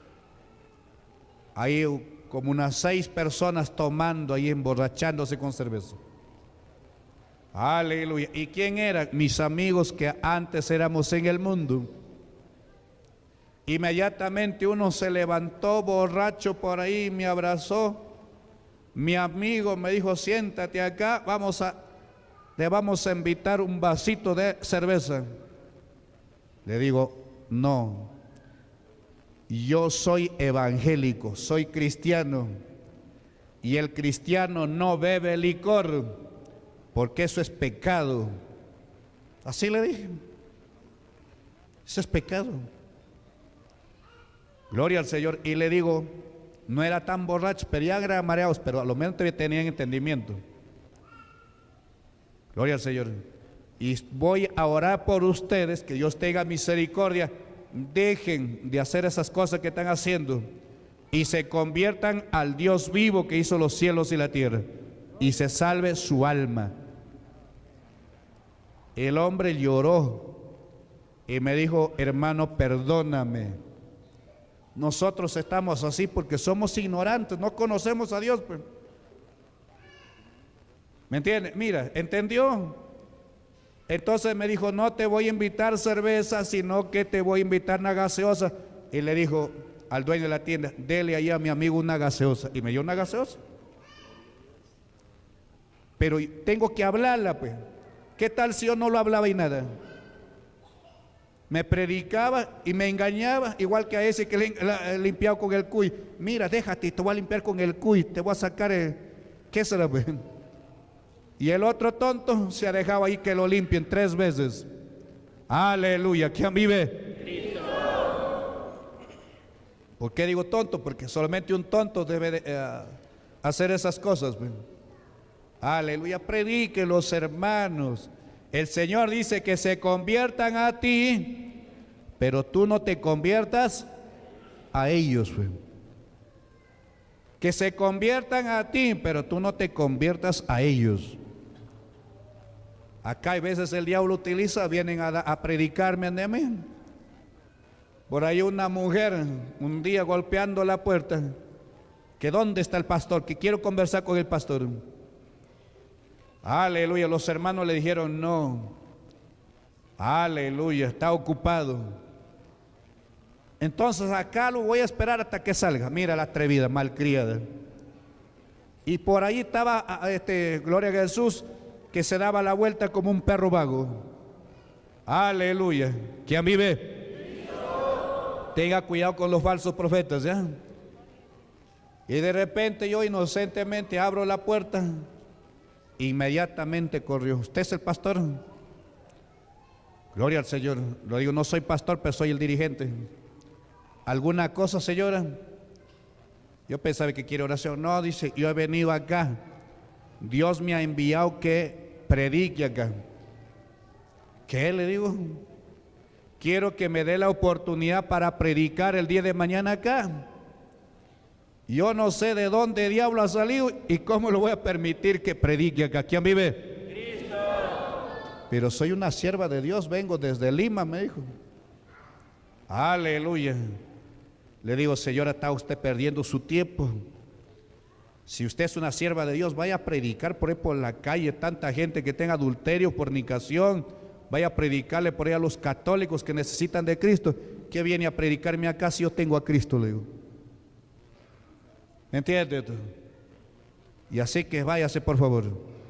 Ahí como unas 6 personas tomando, ahí emborrachándose con cerveza. Aleluya. ¿Y quién eran? Mis amigos que antes éramos en el mundo. Inmediatamente uno se levantó borracho por ahí, me abrazó. Mi amigo me dijo, siéntate acá, te vamos a invitar un vasito de cerveza. Le digo, no, yo soy evangélico, soy cristiano, y el cristiano no bebe licor, porque eso es pecado. Así le dije, eso es pecado. Gloria al Señor. Y le digo, no era tan borracho, pero ya eran mareados, pero a lo menos tenían entendimiento. Gloria al Señor. Y voy a orar por ustedes, que Dios tenga misericordia. Dejen de hacer esas cosas que están haciendo y se conviertan al Dios vivo que hizo los cielos y la tierra, y se salve su alma. El hombre lloró y me dijo, hermano, perdóname. Nosotros estamos así porque somos ignorantes, no conocemos a Dios. Pues. ¿Me entiende? Mira, ¿entendió? Entonces me dijo, no te voy a invitar cerveza, sino que te voy a invitar una gaseosa. Y le dijo, al dueño de la tienda, dele ahí a mi amigo una gaseosa. Y me dio una gaseosa. Pero tengo que hablarla, pues. ¿Qué tal si yo no lo hablaba y nada? Me predicaba y me engañaba, igual que a ese que le limpiaba con el cuy. Mira, déjate, te voy a limpiar con el cuy, te voy a sacar el... ¿Qué será, pues? Y el otro tonto se ha dejado ahí que lo limpien 3 veces. Aleluya, ¿quién vive? Cristo. ¿Por qué digo tonto? Porque solamente un tonto debe hacer esas cosas, pues. Aleluya, prediquen los hermanos. El Señor dice que se conviertan a ti, pero tú no te conviertas a ellos, pues. Que se conviertan a ti, pero tú no te conviertas a ellos. Acá hay veces el diablo utiliza, vienen a predicarme a mí. Por ahí una mujer un día golpeando la puerta, que ¿dónde está el pastor? Que quiero conversar con el pastor. Aleluya, los hermanos le dijeron no. Aleluya, está ocupado. Entonces acá lo voy a esperar hasta que salga. Mira la atrevida, malcriada. Y por ahí estaba gloria a Jesús, que se daba la vuelta como un perro vago. Aleluya. ¿Quién vive? Tenga cuidado con los falsos profetas, ¿ya? Y de repente yo inocentemente abro la puerta. Inmediatamente corrió. ¿Usted es el pastor? Gloria al Señor. Lo digo, no soy pastor, pero soy el dirigente. ¿Alguna cosa, señora? Yo pensaba que quiere oración. No, dice, yo he venido acá. Dios me ha enviado que predique acá. ¿Qué le digo? Quiero que me dé la oportunidad para predicar el día de mañana acá. Yo no sé de dónde diablo ha salido y cómo lo voy a permitir que predique acá. ¿Quién vive? Cristo. Pero soy una sierva de Dios, vengo desde Lima, me dijo. Aleluya. Le digo, señora, está usted perdiendo su tiempo. Si usted es una sierva de Dios, vaya a predicar por ahí por la calle, tanta gente que tenga adulterio, fornicación. Vaya a predicarle por ahí a los católicos que necesitan de Cristo. ¿Qué viene a predicarme acá si yo tengo a Cristo? Le digo. ¿Entiendes? Y así que váyase, por favor.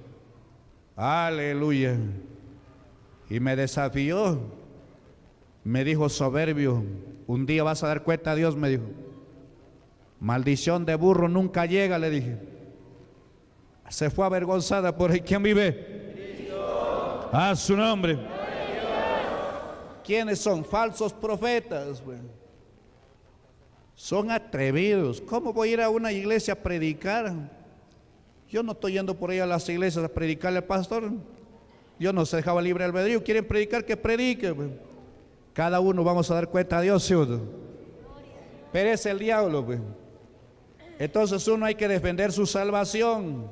Aleluya. Y me desafió. Me dijo, soberbio, un día vas a dar cuenta a Dios, me dijo. Maldición de burro nunca llega, le dije. Se fue avergonzada por ahí. ¿Quién vive? Cristo. A su nombre. ¿Quiénes son? Falsos profetas, bueno. Son atrevidos. ¿Cómo voy a ir a una iglesia a predicar? Yo no estoy yendo por ahí a las iglesias a predicarle al pastor. Yo no se dejaba libre albedrío. Quieren predicar, que predique. Cada uno vamos a dar cuenta a Dios, ¿sí o no? Pero es el diablo, pues. Entonces uno hay que defender su salvación.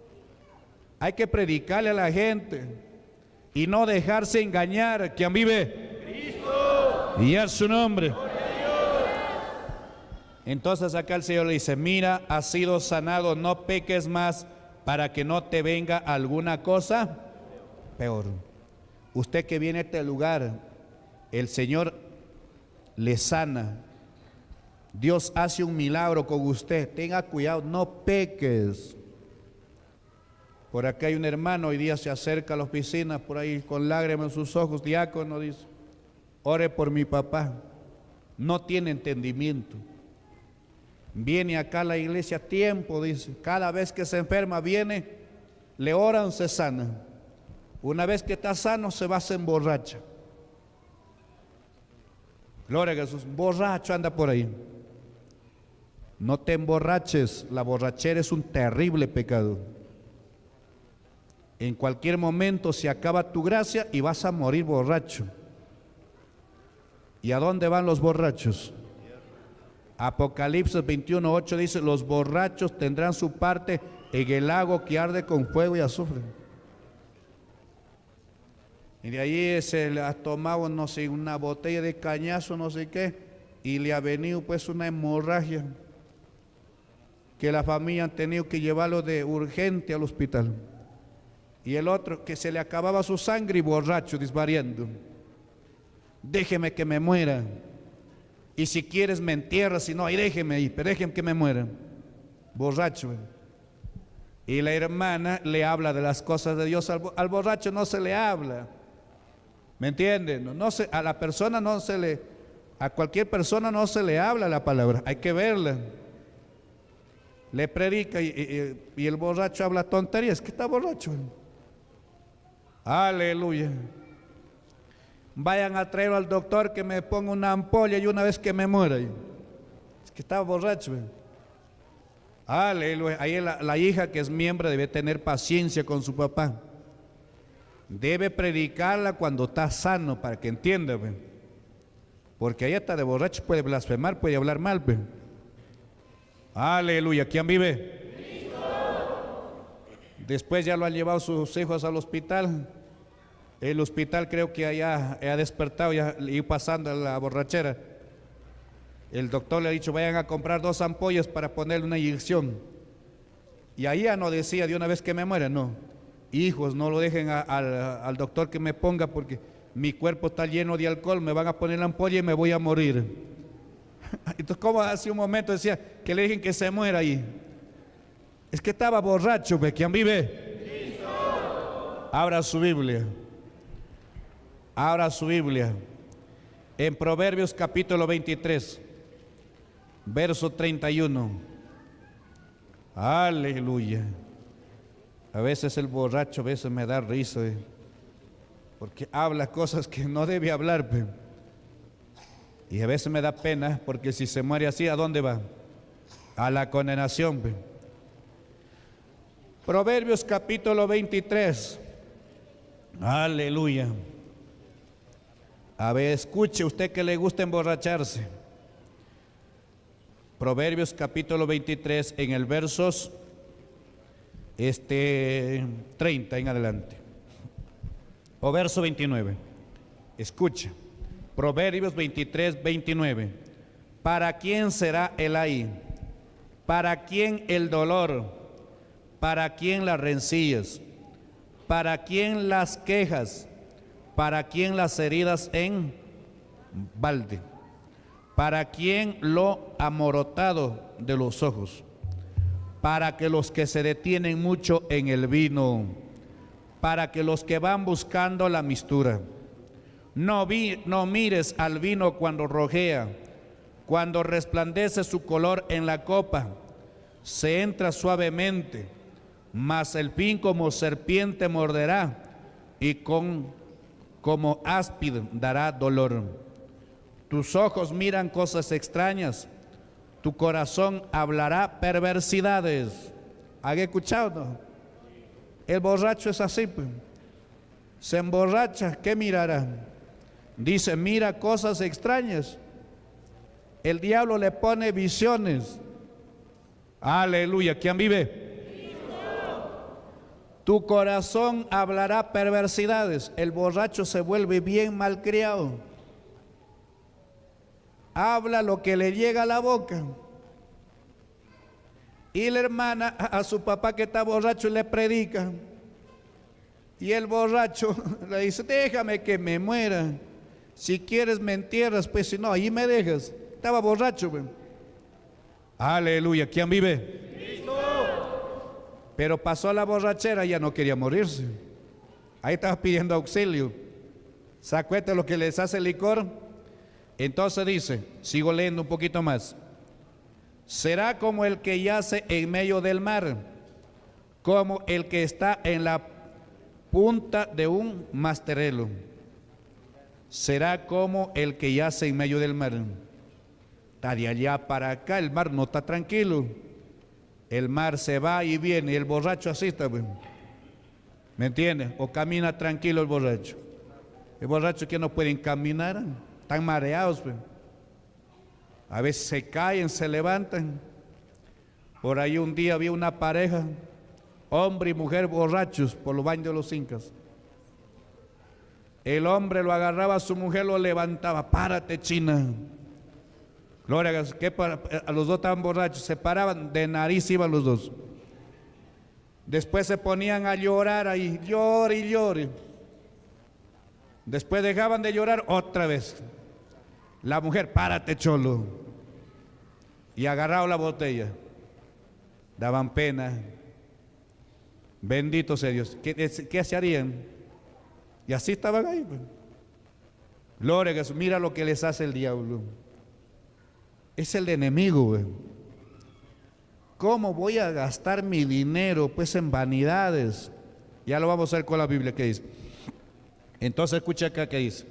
Hay que predicarle a la gente y no dejarse engañar. ¿Quién vive? Cristo. Y a su nombre. Entonces acá el Señor le dice, mira, has sido sanado, no peques más para que no te venga alguna cosa peor. Usted que viene a este lugar, el Señor le sana. Dios hace un milagro con usted. Tenga cuidado, no peques. Por acá hay un hermano, hoy día se acerca a la oficina, por ahí con lágrimas en sus ojos, diácono, dice, ore por mi papá. No tiene entendimiento. Viene acá a la iglesia a tiempo, dice. Cada vez que se enferma viene, le oran, se sana. Una vez que está sano, se va, se emborracha. Gloria a Jesús. Borracho anda por ahí. No te emborraches. La borrachera es un terrible pecado. En cualquier momento se acaba tu gracia y vas a morir borracho. ¿Y a dónde van los borrachos? Apocalipsis 21:8 dice, los borrachos tendrán su parte en el lago que arde con fuego y azufre. Y de ahí se le ha tomado, no sé, una botella de cañazo, no sé qué, y le ha venido pues una hemorragia, que la familia han tenido que llevarlo de urgente al hospital. Y el otro, que se le acababa su sangre y borracho, disvariando. Déjeme que me muera. Y si quieres me entierras, si no, ahí déjeme ahí, pero déjeme que me muera. Borracho. Y la hermana le habla de las cosas de Dios. Al borracho no se le habla. ¿Me entienden? A la persona no se le, a cualquier persona no se le habla la palabra, hay que verla. Le predica y el borracho habla tonterías, que está borracho. Aleluya. Vayan a traer al doctor que me ponga una ampolla y una vez que me muera. Es que está borracho. Aleluya. Ahí la hija que es miembro debe tener paciencia con su papá. Debe predicarla cuando está sano para que entienda. Porque ahí está de borracho, puede blasfemar, puede hablar mal. Aleluya. ¿Quién vive? Cristo. Después ya lo han llevado sus hijos al hospital. El hospital creo que allá ha despertado, ya y pasando la borrachera. El doctor le ha dicho, vayan a comprar 2 ampollas para ponerle una inyección. Y ahí ya no decía de una vez que me muera, no. Hijos, no lo dejen al doctor que me ponga porque mi cuerpo está lleno de alcohol, me van a poner la ampolla y me voy a morir. Entonces, como hace un momento decía que le dejen que se muera ahí. Es que estaba borracho, ¿quién vive? Cristo. Abra su Biblia. Abra su Biblia. En Proverbios capítulo 23, verso 31. Aleluya. A veces el borracho, a veces me da risa, porque habla cosas que no debe hablar. Y a veces me da pena, porque si se muere así, ¿a dónde va? A la condenación. Proverbios capítulo 23. Aleluya. A ver, escuche usted que le gusta emborracharse. Proverbios capítulo 23 en el versos 30 en adelante. O verso 29. Escucha. Proverbios 23, 29. ¿Para quién será el ay? ¿Para quién el dolor? ¿Para quién las rencillas? ¿Para quién las quejas? ¿Para quién las heridas en balde? ¿Para quién lo amorotado de los ojos? Para que los que se detienen mucho en el vino, para que los que van buscando la mistura. No mires al vino cuando rojea, cuando resplandece su color en la copa, se entra suavemente, mas el fin como serpiente morderá y como áspid dará dolor. Tus ojos miran cosas extrañas, tu corazón hablará perversidades. ¿Han escuchado? ¿No? El borracho es así, pues. Se emborracha, ¿qué mirará? Dice, mira cosas extrañas. El diablo le pone visiones. Aleluya. ¿Quién vive? Tu corazón hablará perversidades. El borracho se vuelve bien malcriado. Habla lo que le llega a la boca. Y la hermana a su papá que está borracho le predica. Y el borracho le dice, déjame que me muera. Si quieres me entierras, pues si no, ahí me dejas. Estaba borracho. Aleluya. ¿Quién vive? Cristo. Pero pasó la borrachera y ya no quería morirse. Ahí estaba pidiendo auxilio. ¿Se acuerdan lo que les hace el licor? Entonces dice, sigo leyendo un poquito más. Será como el que yace en medio del mar, como el que está en la punta de un masterelo. Será como el que yace en medio del mar. Está de allá para acá, el mar no está tranquilo. El mar se va y viene, y el borracho así está. ¿Me entiendes? O camina tranquilo el borracho. El borracho que no pueden caminar, están mareados. A veces se caen, se levantan. Por ahí un día había una pareja, hombre y mujer borrachos por los baños de los incas. El hombre lo agarraba a su mujer, lo levantaba, párate china. Gloria a Dios, que a los dos estaban borrachos, se paraban, de nariz iban los dos. Después se ponían a llorar ahí, llore y llore. Después dejaban de llorar otra vez. La mujer, párate, cholo. Y agarrado la botella. Daban pena. Bendito sea Dios. ¿Qué se harían? Y así estaban ahí. Pues. Gloria a Jesús. Mira lo que les hace el diablo. Es el enemigo. Pues. ¿Cómo voy a gastar mi dinero pues en vanidades? Ya lo vamos a ver con la Biblia que dice. Entonces escucha acá que dice.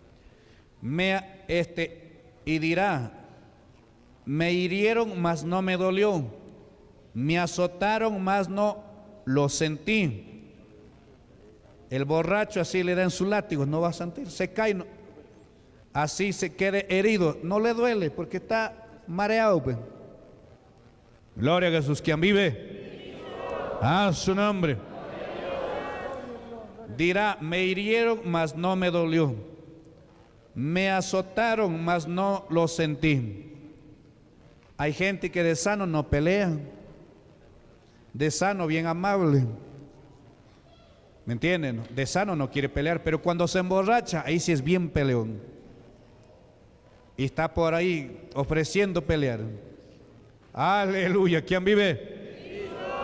Y dirá, me hirieron, mas no me dolió. Me azotaron, mas no lo sentí. El borracho así le dan su látigo, no va a sentir, se cae, no. Así se quede herido, no le duele porque está mareado. Pues. Gloria a Jesús, quien vive a su nombre. Dirá, me hirieron, mas no me dolió. Me azotaron, mas no lo sentí. Hay gente que de sano no pelea, de sano bien amable. ¿Me entienden? De sano no quiere pelear, pero cuando se emborracha, ahí sí es bien peleón. Y está por ahí ofreciendo pelear. Aleluya, ¿quién vive?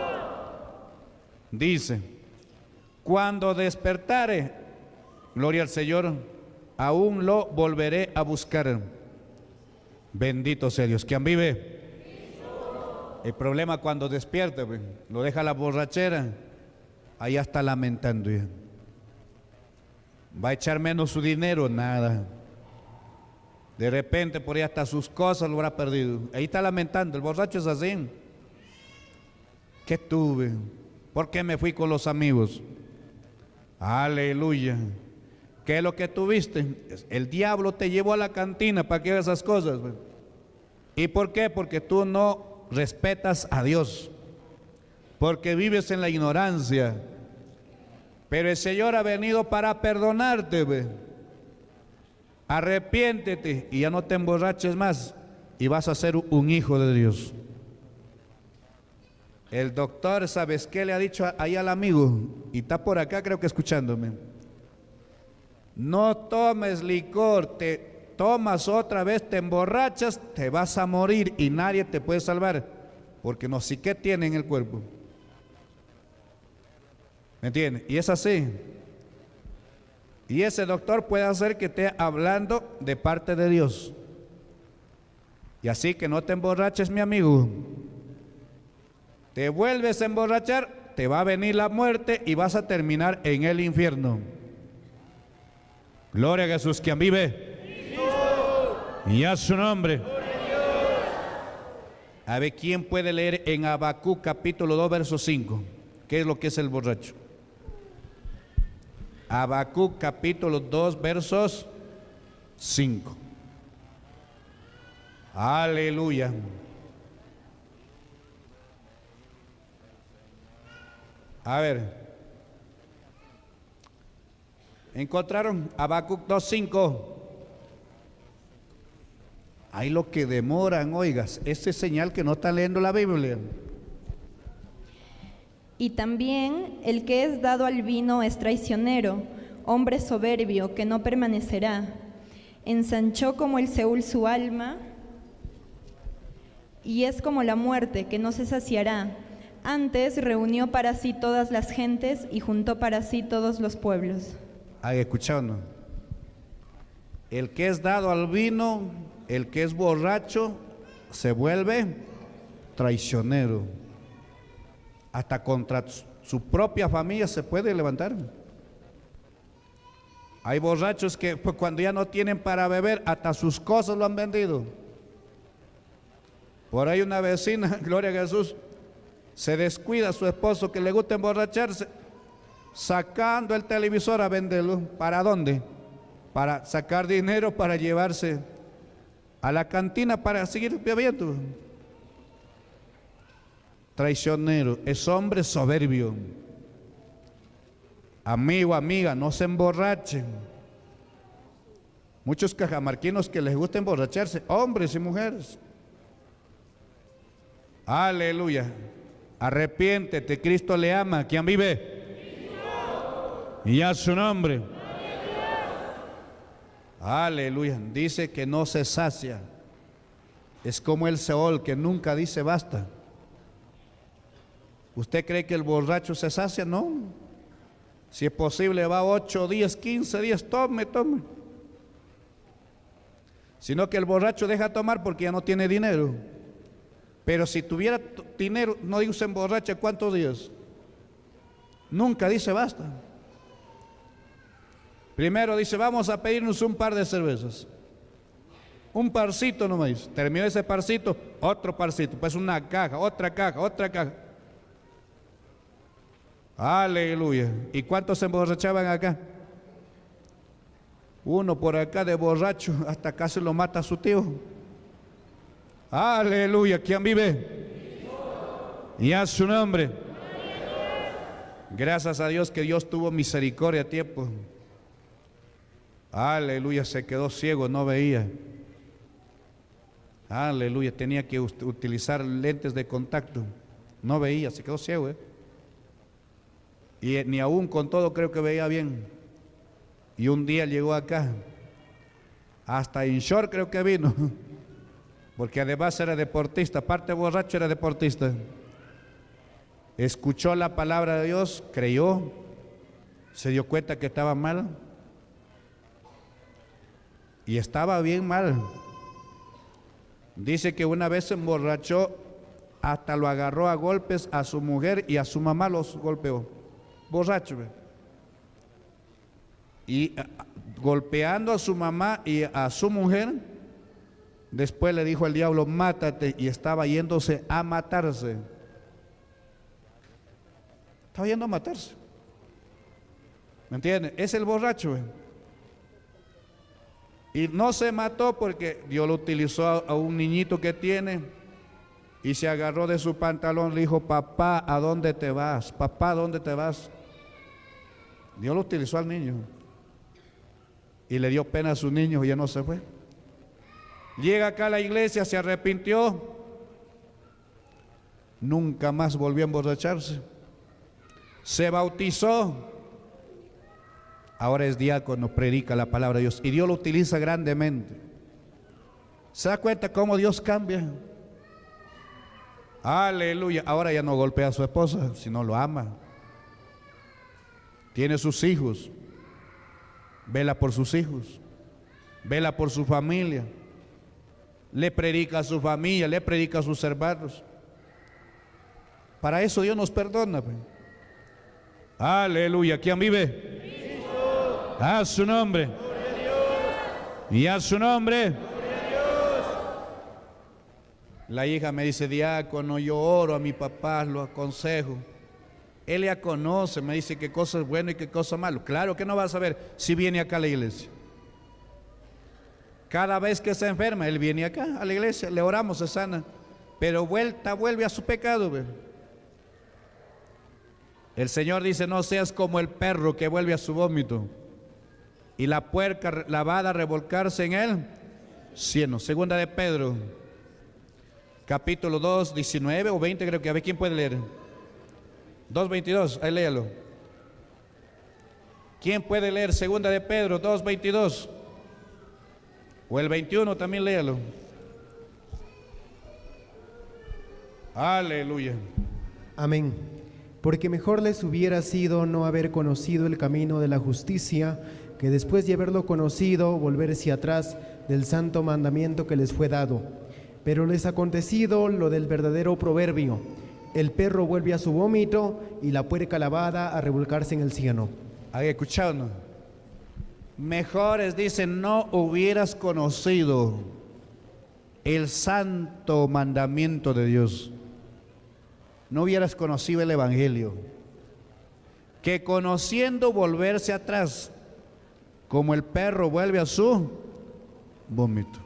Dice, cuando despertare, gloria al Señor, aún lo volveré a buscar. Bendito sea Dios. ¿Quién vive? El problema cuando despierta, lo deja la borrachera, ahí está lamentando. Ya. Va a echar menos su dinero, nada. De repente por ahí hasta sus cosas lo habrá perdido. Ahí está lamentando, el borracho es así. ¿Qué tuve? ¿Por qué me fui con los amigos? Aleluya. ¿Qué es lo que tuviste? El diablo te llevó a la cantina para que hagas esas cosas. ¿Y por qué? Porque tú no respetas a Dios. Porque vives en la ignorancia. Pero el Señor ha venido para perdonarte. Arrepiéntete y ya no te emborraches más y vas a ser un hijo de Dios. El doctor, ¿sabes qué le ha dicho ahí al amigo? Y está por acá, creo que escuchándome. No tomes licor, te tomas otra vez, te emborrachas, te vas a morir y nadie te puede salvar, porque no sé qué tiene en el cuerpo. ¿Me entiendes? Y es así. Y ese doctor puede hacer que esté hablando de parte de Dios. Y así que no te emborraches, mi amigo. Te vuelves a emborrachar, te va a venir la muerte y vas a terminar en el infierno. Gloria a Jesús, quien vive. Y a su nombre. A ver, ¿quién puede leer en Habacuc capítulo 2, verso 5? ¿Qué es lo que es el borracho? Habacuc capítulo 2, versos 5. Aleluya. A ver. ¿Encontraron? Habacuc 2:5. Hay lo que demoran, oigas, ese es señal que no están leyendo la Biblia. Y también el que es dado al vino es traicionero, hombre soberbio que no permanecerá. Ensanchó como el Seúl su alma y es como la muerte que no se saciará. Antes reunió para sí todas las gentes y juntó para sí todos los pueblos. Ahí escuchando. El que es dado al vino, el que es borracho, se vuelve traicionero. Hasta contra su propia familia se puede levantar. Hay borrachos que pues, cuando ya no tienen para beber, hasta sus cosas lo han vendido. Por ahí una vecina, gloria a Jesús, se descuida a su esposo que le gusta emborracharse, sacando el televisor a venderlo. ¿Para dónde? Para sacar dinero para llevarse a la cantina para seguir bebiendo. Traicionero, es hombre soberbio. Amigo, amiga, no se emborrachen. Muchos cajamarquinos que les gusta emborracharse, hombres y mujeres. Aleluya. Arrepiéntete, Cristo le ama. ¿Quién vive? Y a su nombre. Aleluya. Dice que no se sacia. Es como el Seol, que nunca dice basta. ¿Usted cree que el borracho se sacia? No. Si es posible, va 8 días, 15 días, tome. Sino que el borracho deja tomar porque ya no tiene dinero. Pero si tuviera dinero, no dice emborracha, ¿cuántos días? Nunca dice basta. Primero dice, vamos a pedirnos un par de cervezas. Un parcito nomás. Terminó ese parcito, otro parcito. Pues una caja, otra caja. Aleluya. ¿Y cuántos se emborrachaban acá? Uno por acá de borracho, hasta casi lo mata a su tío. Aleluya. ¿Quién vive? Y a su nombre. Gracias a Dios que Dios tuvo misericordia a tiempo. Aleluya. Se quedó ciego, no veía. Aleluya. Tenía que utilizar lentes de contacto. No veía, se quedó ciego, Y ni aún con todo creo que veía bien. Y un día llegó acá, hasta en short creo que vino, porque además era deportista, aparte borracho era deportista. Escuchó la palabra de Dios, creyó, se dio cuenta que estaba mal, y estaba bien mal. Dice que una vez se emborrachó, hasta lo agarró a golpes a su mujer y a su mamá los golpeó. Borracho. Y golpeando a su mamá y a su mujer, después le dijo al diablo, mátate, y estaba yéndose a matarse. Estaba yendo a matarse. ¿Me entiendes? Es el borracho. Y no se mató porque Dios lo utilizó a un niñito que tiene, y se agarró de su pantalón, le dijo, papá, ¿a dónde te vas? Papá, ¿a dónde te vas? Dios lo utilizó al niño. Y le dio pena a sus niños y ya no se fue. Llega acá a la iglesia, se arrepintió, nunca más volvió a emborracharse. Se bautizó, ahora es diácono, predica la palabra de Dios y Dios lo utiliza grandemente. ¿Se da cuenta cómo Dios cambia? Aleluya. Ahora ya no golpea a su esposa, sino lo ama. Tiene sus hijos, vela por sus hijos, vela por su familia, le predica a su familia, le predica a sus hermanos. Para eso Dios nos perdona. Aleluya. ¿Quién vive? A su nombre. Y a su nombre. La hija me dice, diácono, yo oro a mi papá, lo aconsejo. Él ya conoce, me dice qué cosa es bueno y qué cosa es malo. Claro que no va a saber si viene acá a la iglesia. Cada vez que se enferma, él viene acá a la iglesia, le oramos, se sana. Pero vuelve a su pecado. El Señor dice, no seas como el perro que vuelve a su vómito y la puerca lavada a revolcarse en él cieno. Segunda de Pedro, capítulo 2, 19 o 20 creo que, a ver quién puede leer. 2:22, ahí léalo. ¿Quién puede leer segunda de Pedro 2:22? O el 21 también léalo. Aleluya. Amén. Porque mejor les hubiera sido no haber conocido el camino de la justicia, que después de haberlo conocido, volverse atrás del santo mandamiento que les fue dado. Pero les ha acontecido lo del verdadero proverbio: el perro vuelve a su vómito y la puerca lavada a revolcarse en el cieno. ¿Hay escuchado, no? Mejores, dicen, no hubieras conocido el santo mandamiento de Dios, no hubieras conocido el evangelio, que conociendo volverse atrás, como el perro vuelve a su vómito.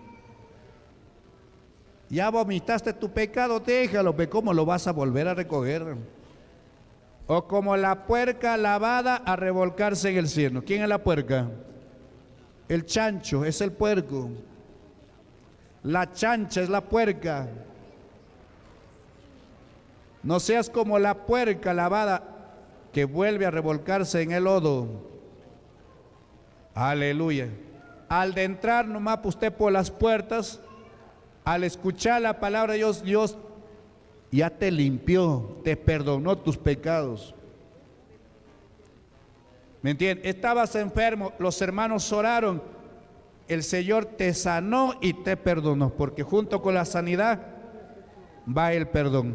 Ya vomitaste tu pecado, déjalo, ve cómo lo vas a volver a recoger. O como la puerca lavada a revolcarse en el cieno. ¿Quién es la puerca? El chancho es el puerco. La chancha es la puerca. No seas como la puerca lavada que vuelve a revolcarse en el lodo. Aleluya. Al de entrar nomás usted por las puertas, al escuchar la palabra de Dios, Dios ya te limpió, te perdonó tus pecados. ¿Me entiendes? Estabas enfermo, los hermanos oraron, el Señor te sanó y te perdonó, porque junto con la sanidad va el perdón.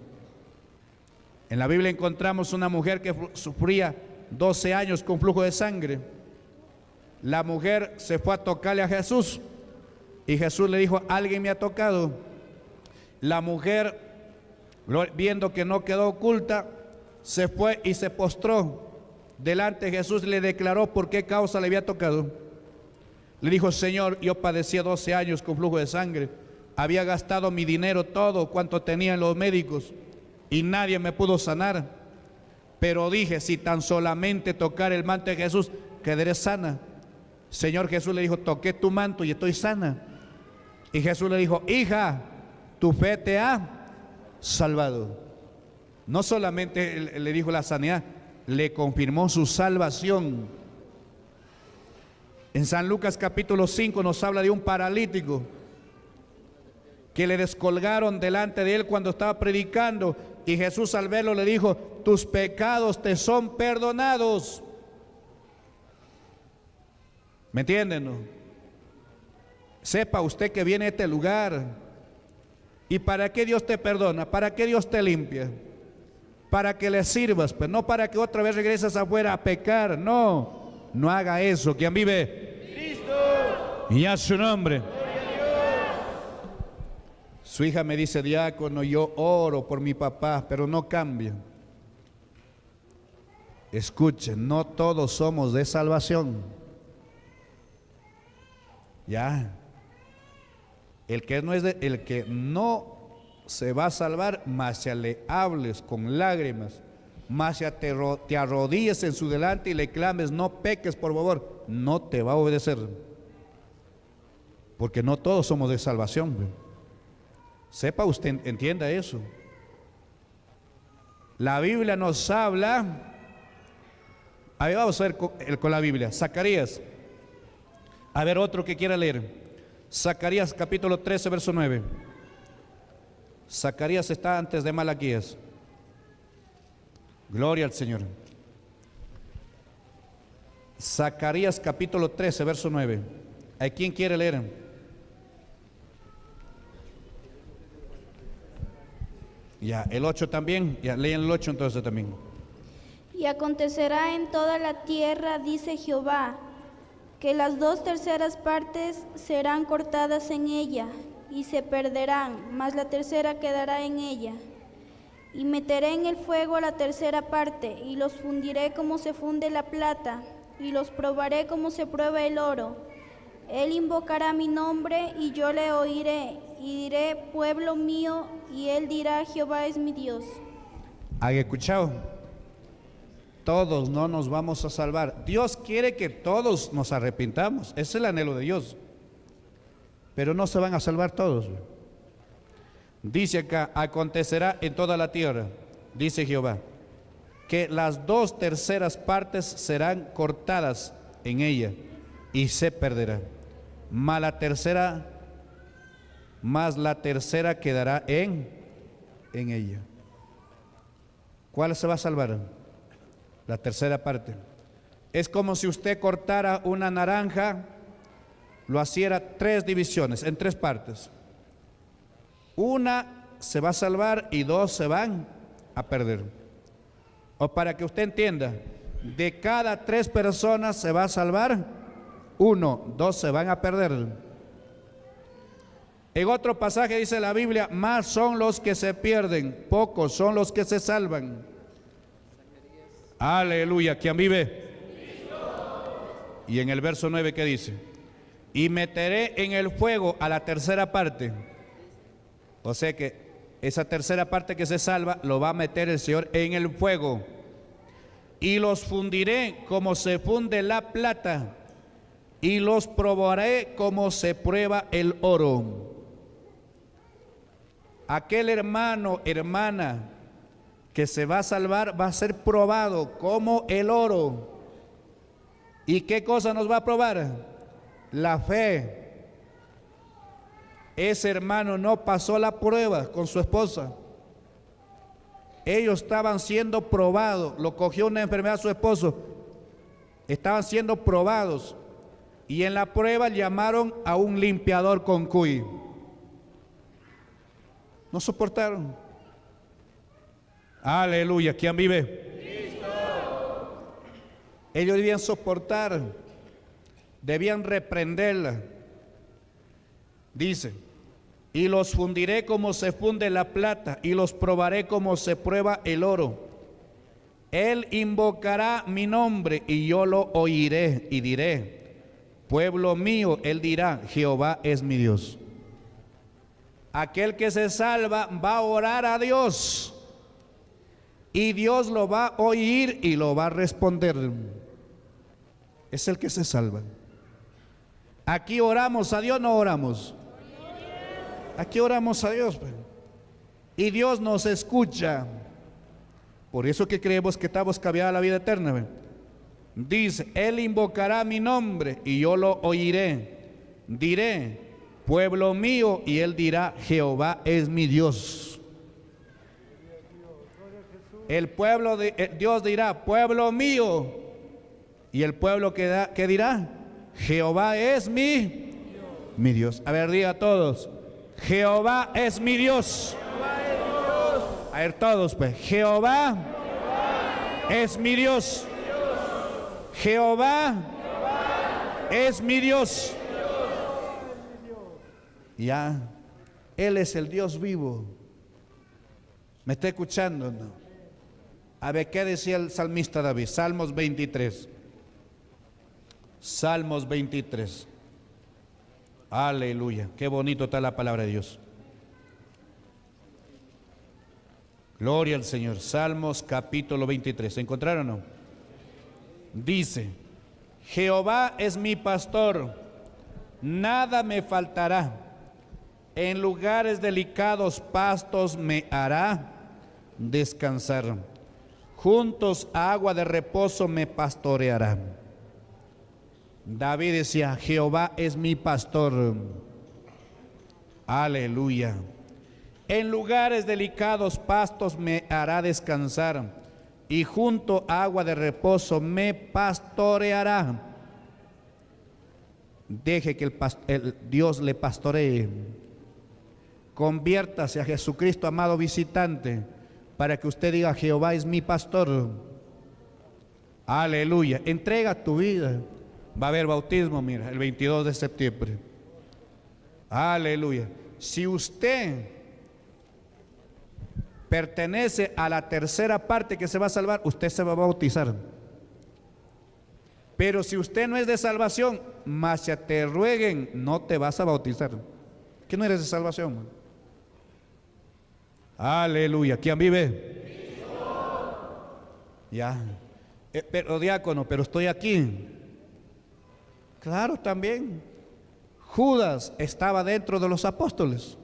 En la Biblia encontramos una mujer que sufría 12 años con flujo de sangre. La mujer se fue a tocarle a Jesús y Jesús le dijo: alguien me ha tocado. La mujer, viendo que no quedó oculta, se fue y se postró delante de Jesús y le declaró por qué causa le había tocado. Le dijo: Señor, yo padecía 12 años con flujo de sangre, había gastado mi dinero todo cuanto tenían los médicos y nadie me pudo sanar, pero dije, si tan solamente tocar el manto de Jesús, quedaré sana. Señor Jesús le dijo: toqué tu manto y estoy sana. Y Jesús le dijo: hija, tu fe te ha salvado. No solamente le dijo la sanidad, le confirmó su salvación. En San Lucas capítulo 5 nos habla de un paralítico que le descolgaron delante de él cuando estaba predicando, y Jesús al verlo le dijo: tus pecados te son perdonados. ¿Me entienden? ¿No? Sepa usted que viene a este lugar. ¿Y para qué Dios te perdona? ¿Para qué Dios te limpia? Para que le sirvas, pues no para que otra vez regreses afuera a pecar. No, no haga eso. ¿Quién vive? Cristo. Y a su nombre. Su hija me dice: diácono, yo oro por mi papá, pero no cambia. Escuchen, no todos somos de salvación. Ya, el que no se va a salvar, más ya le hables con lágrimas, más ya te arrodilles en su delante y le clames: no peques, por favor, no te va a obedecer, porque no todos somos de salvación. Sepa usted, entienda eso. La Biblia nos habla. A ver, vamos a ver con la Biblia, Zacarías. A ver, otro que quiera leer. Zacarías capítulo 13, verso 9. Zacarías está antes de Malaquías. Gloria al Señor. Zacarías capítulo 13, verso 9. ¿A quién quiere leer? Ya, el 8 también. Ya, lean el 8 entonces también. Y acontecerá en toda la tierra, dice Jehová, que las 2/3 partes serán cortadas en ella, y se perderán, mas la tercera quedará en ella. Y meteré en el fuego la 3/4 parte, y los fundiré como se funde la plata, y los probaré como se prueba el oro. Él invocará mi nombre, y yo le oiré, y diré: pueblo mío, y él dirá: Jehová es mi Dios. ¿Han escuchado? Todos no nos vamos a salvar. Dios quiere que todos nos arrepintamos. Ese es el anhelo de Dios. Pero no se van a salvar todos. Dice acá: acontecerá en toda la tierra, dice Jehová, que las 2/3 partes serán cortadas en ella y se perderá. Mas la tercera quedará en ella. ¿Cuál se va a salvar? La tercera parte. Es como si usted cortara una naranja, lo hiciera 3 divisiones, en 3 partes. Una se va a salvar y 2 se van a perder. O para que usted entienda, de cada 3 personas se va a salvar 1, 2 se van a perder. En otro pasaje dice la Biblia: más son los que se pierden, pocos son los que se salvan. Aleluya. ¿Quién vive? Y en el verso 9, ¿qué dice? Y meteré en el fuego a la tercera parte. O sea que esa tercera parte que se salva lo va a meter el Señor en el fuego. Y los fundiré como se funde la plata, y los probaré como se prueba el oro. Aquel hermano, hermana que se va a salvar va a ser probado como el oro. ¿Y qué cosa nos va a probar? la fe. Ese hermano no pasó la prueba con su esposa. Ellos estaban siendo probados. Lo cogió una enfermedad a su esposo. Estaban siendo probados. Y en la prueba llamaron a un limpiador con cuy. No soportaron. Aleluya. ¿Quién vive? Cristo. Ellos debían soportar. Debían reprenderla. Dice: y los fundiré como se funde la plata, y los probaré como se prueba el oro. Él invocará mi nombre, y yo lo oiré, y diré: pueblo mío. Él dirá: Jehová es mi Dios. Aquel que se salva va a orar a Dios, y Dios lo va a oír y lo va a responder. Es el que se salva. Aquí oramos a Dios, no oramos. Aquí oramos a Dios, y Dios nos escucha. Por eso que creemos que estamos cambiada la vida eterna. Dice: Él invocará mi nombre, y yo lo oiré. Diré: pueblo mío. Y Él dirá: Jehová es mi Dios. El pueblo de Dios dirá: pueblo mío. Y el pueblo que dirá: Jehová es mi Dios. A ver, diga todos: Jehová es mi Dios. A ver todos, pues: Jehová es mi Dios. Jehová es mi Dios. Ya, Él es el Dios vivo. ¿Me está escuchando? No. A ver, ¿qué decía el salmista David? Salmos 23. Salmos 23. Aleluya, qué bonito está la palabra de Dios. Gloria al Señor. Salmos capítulo 23. ¿Se encontraron o no? Dice: Jehová es mi pastor, nada me faltará. En lugares delicados pastos me hará descansar. Juntos a agua de reposo me pastoreará. David decía: Jehová es mi pastor. Aleluya. En lugares delicados pastos me hará descansar, y junto a agua de reposo me pastoreará. Deje que el Dios le pastoree. Conviértase a Jesucristo, amado visitante, para que usted diga: Jehová es mi pastor. Aleluya. Entrega tu vida. Va a haber bautismo, mira, el 22 de septiembre. Aleluya. Si usted pertenece a la tercera parte que se va a salvar, usted se va a bautizar. Pero si usted no es de salvación, más ya te rueguen, no te vas a bautizar. ¿Que no eres de salvación? Aleluya. ¿Quién vive? Ya. Pero diácono, pero estoy aquí. Claro, también. Judas estaba dentro de los apóstoles.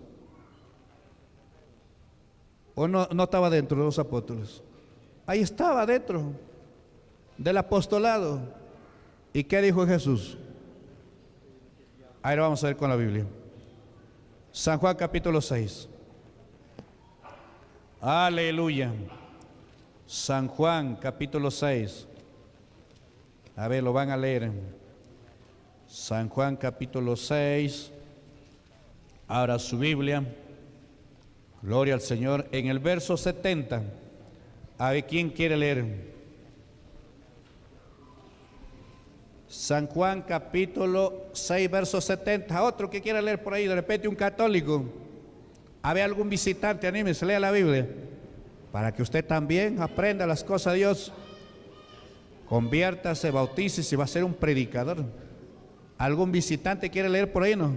¿O no estaba dentro de los apóstoles? Ahí estaba dentro del apostolado. ¿Y qué dijo Jesús? Ahora vamos a ver con la Biblia. San Juan capítulo 6. Aleluya. San Juan capítulo 6. A ver, lo van a leer. San Juan capítulo 6. Ahora su Biblia. Gloria al Señor. En el verso 70. A ver, ¿quién quiere leer? San Juan capítulo 6, verso 70. Otro que quiera leer por ahí, de repente un católico. A ver, algún visitante, anímese, lea la Biblia, para que usted también aprenda las cosas de Dios. Conviértase, bautícese y va a ser un predicador. ¿Algún visitante quiere leer por ahí, no?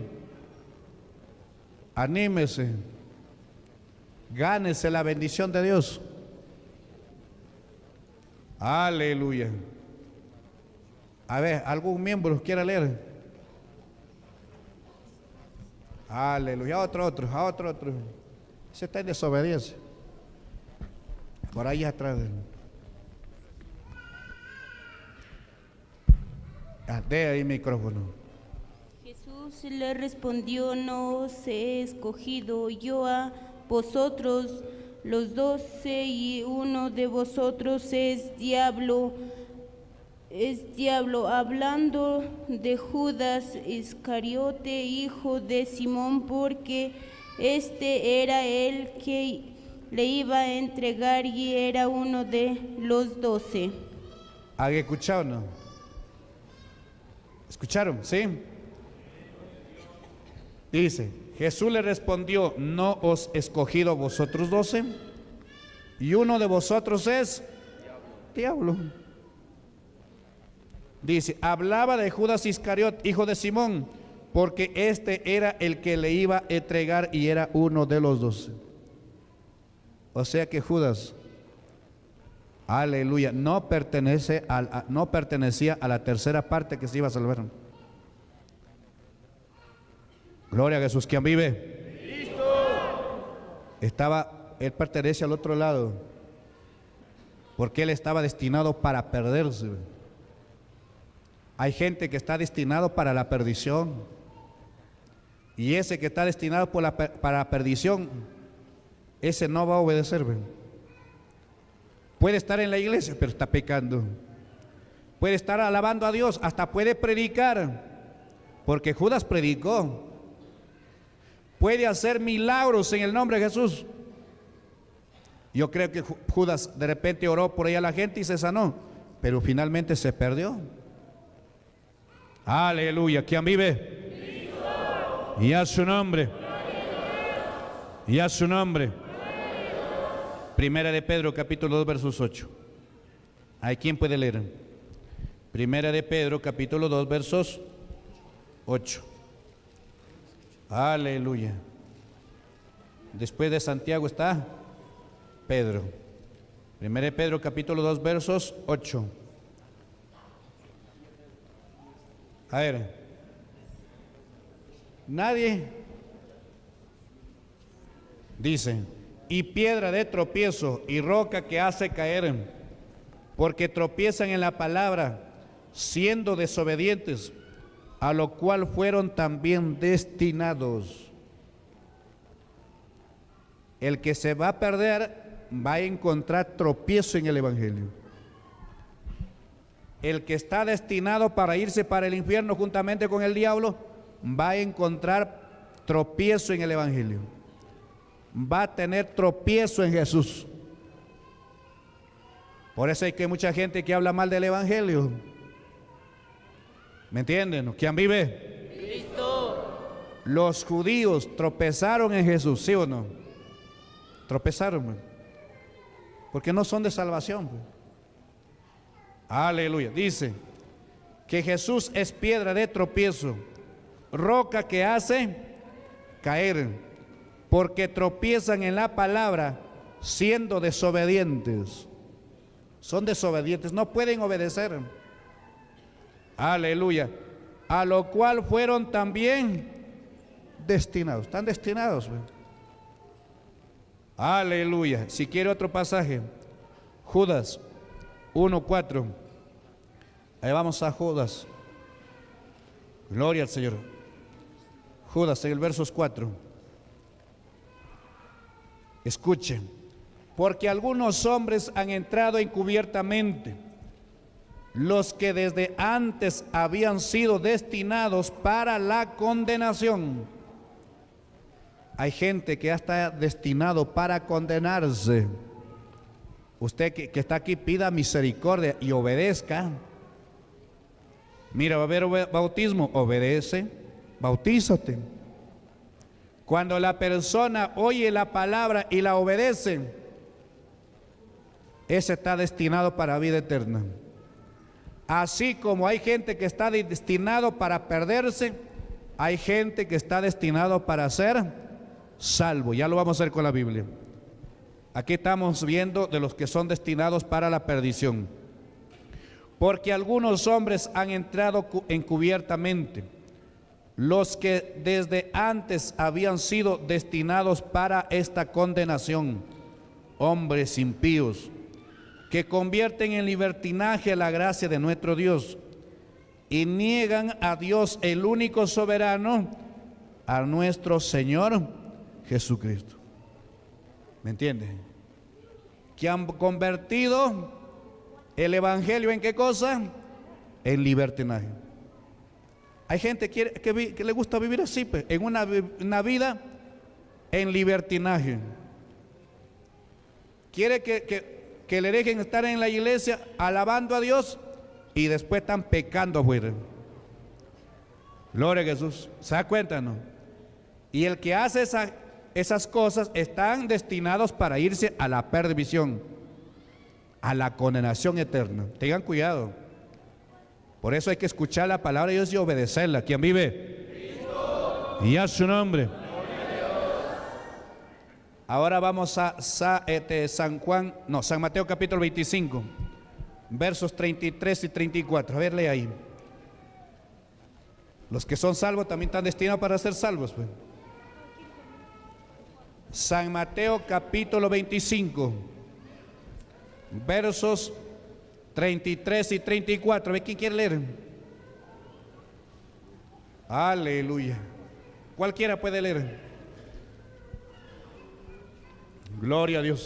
Anímese. Gánese la bendición de Dios. Aleluya. A ver, ¿algún miembro quiere leer? Aleluya. A otro. Ese está en desobediencia. Por ahí atrás. De ahí el micrófono. Jesús le respondió: no os he escogido yo a vosotros los 12, y uno de vosotros es diablo. Hablando de Judas Iscariote, hijo de Simón, porque este era el que le iba a entregar y era uno de los 12. ¿Han escuchado, no? ¿Escucharon? ¿Sí? Dice, Jesús le respondió: ¿no os he escogido vosotros 12? Y uno de vosotros es diablo. Dice, hablaba de Judas Iscariot, hijo de Simón, porque este era el que le iba a entregar y era uno de los 12. O sea que Judas, aleluya, no pertenecía a la tercera parte que se iba a salvar. Gloria a Jesús. ¿Quién vive? Él pertenece al otro lado, porque él estaba destinado para perderse. Hay gente que está destinado para la perdición, y ese que está destinado para la perdición, ese no va a obedecer. Puede estar en la iglesia, pero está pecando. Puede estar alabando a Dios, hasta puede predicar, porque Judas predicó. Puede hacer milagros en el nombre de Jesús. Yo creo que Judas de repente oró por ahí a la gente y se sanó, pero finalmente se perdió. Aleluya. ¿Quién vive? Y a su nombre. Y a su nombre. Primera de Pedro, capítulo 2, versos 8. ¿Hay quien puede leer? Primera de Pedro, capítulo 2, versos 8. Aleluya. Después de Santiago está Pedro. Primera de Pedro, capítulo 2, versos 8. A ver, nadie dice, y piedra de tropiezo y roca que hace caer, porque tropiezan en la palabra, siendo desobedientes, a lo cual fueron también destinados. El que se va a perder va a encontrar tropiezo en el evangelio. El que está destinado para irse para el infierno juntamente con el diablo va a encontrar tropiezo en el evangelio. Va a tener tropiezo en Jesús. Por eso hay que mucha gente que habla mal del evangelio. ¿Me entienden? ¿Quién vive? Cristo. Los judíos tropezaron en Jesús, ¿sí o no? Tropezaron, porque no son de salvación. Aleluya. Dice que Jesús es piedra de tropiezo, roca que hace caer, porque tropiezan en la palabra, siendo desobedientes. Son desobedientes, no pueden obedecer. Aleluya. A lo cual fueron también destinados. Están destinados. Aleluya. Si quiere otro pasaje, Judas 1:4. Ahí vamos a Judas. Gloria al Señor. Judas en el versos 4. Escuchen. Porque algunos hombres han entrado encubiertamente, los que desde antes habían sido destinados para la condenación. Hay gente que ya está destinado para condenarse. Usted que está aquí, pida misericordia y obedezca. Mira, va a haber bautismo, obedece, bautízate. Cuando la persona oye la palabra y la obedece, ese está destinado para vida eterna. Así como hay gente que está destinado para perderse, hay gente que está destinado para ser salvo. Ya lo vamos a ver con la Biblia. Aquí estamos viendo de los que son destinados para la perdición. Porque algunos hombres han entrado encubiertamente, los que desde antes habían sido destinados para esta condenación, hombres impíos, que convierten en libertinaje la gracia de nuestro Dios y niegan a Dios, el único soberano, a nuestro Señor Jesucristo. ¿Me entiende? Que han convertido el evangelio ¿en qué cosa? En libertinaje. Hay gente que le gusta vivir así, pues, en una vida en libertinaje. Quiere que le dejen estar en la iglesia alabando a Dios y después están pecando afuera. Gloria a Jesús. ¿Se da cuenta, no? Y el que hace esas cosas están destinados para irse a la perdición, a la condenación eterna. Tengan cuidado. Por eso hay que escuchar la palabra de Dios y obedecerla. ¿Quién vive? Cristo. Y a su nombre. Ahora vamos a San Mateo capítulo 25, versos 33 y 34. A ver, lee ahí. Los que son salvos también están destinados para ser salvos, pues. San Mateo capítulo 25, versos 33 y 34. A ver, ¿quién quiere leer? Aleluya. Cualquiera puede leer. Gloria a Dios.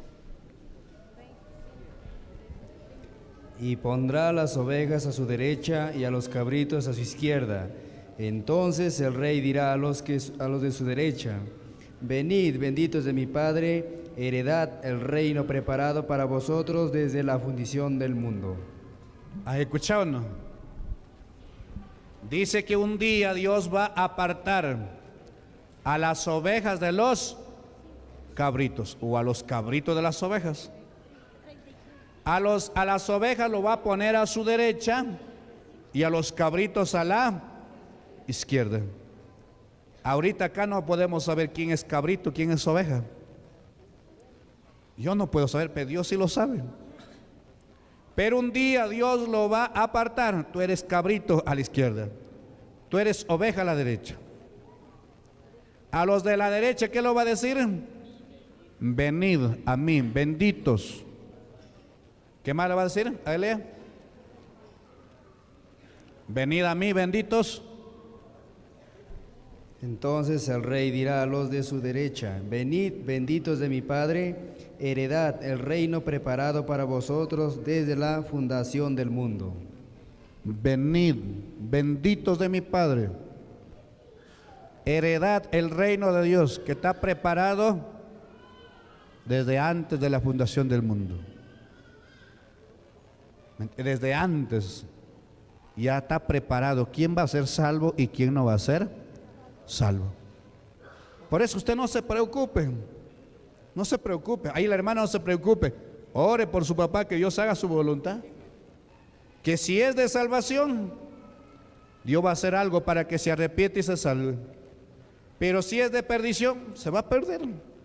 Y pondrá las ovejas a su derecha y a los cabritos a su izquierda. Entonces el rey dirá a los de su derecha: venid, benditos de mi Padre, heredad el reino preparado para vosotros desde la fundación del mundo. ¿Has escuchado o no? Dice que un día Dios va a apartar a las ovejas de los cabritos, o a los cabritos de las ovejas. A las ovejas lo va a poner a su derecha y a los cabritos a la izquierda. Ahorita acá no podemos saber quién es cabrito, quién es oveja. Yo no puedo saber, pero Dios sí lo sabe. Pero un día Dios lo va a apartar. Tú eres cabrito a la izquierda, tú eres oveja a la derecha. A los de la derecha, ¿qué lo va a decir? Venid a mí, benditos. ¿Qué más le va a decir? A lea. Venid a mí, benditos. Entonces el rey dirá a los de su derecha: venid, benditos de mi Padre, heredad el reino preparado para vosotros desde la fundación del mundo. Venid, benditos de mi Padre, heredad el reino de Dios que está preparado desde antes de la fundación del mundo. Desde antes ya está preparado quién va a ser salvo y quién no va a ser salvo. Por eso usted no se preocupe, no se preocupe. Ahí la hermana no se preocupe. Ore por su papá, que Dios haga su voluntad. Que si es de salvación, Dios va a hacer algo para que se arrepiente y se salve. Pero si es de perdición, se va a perder.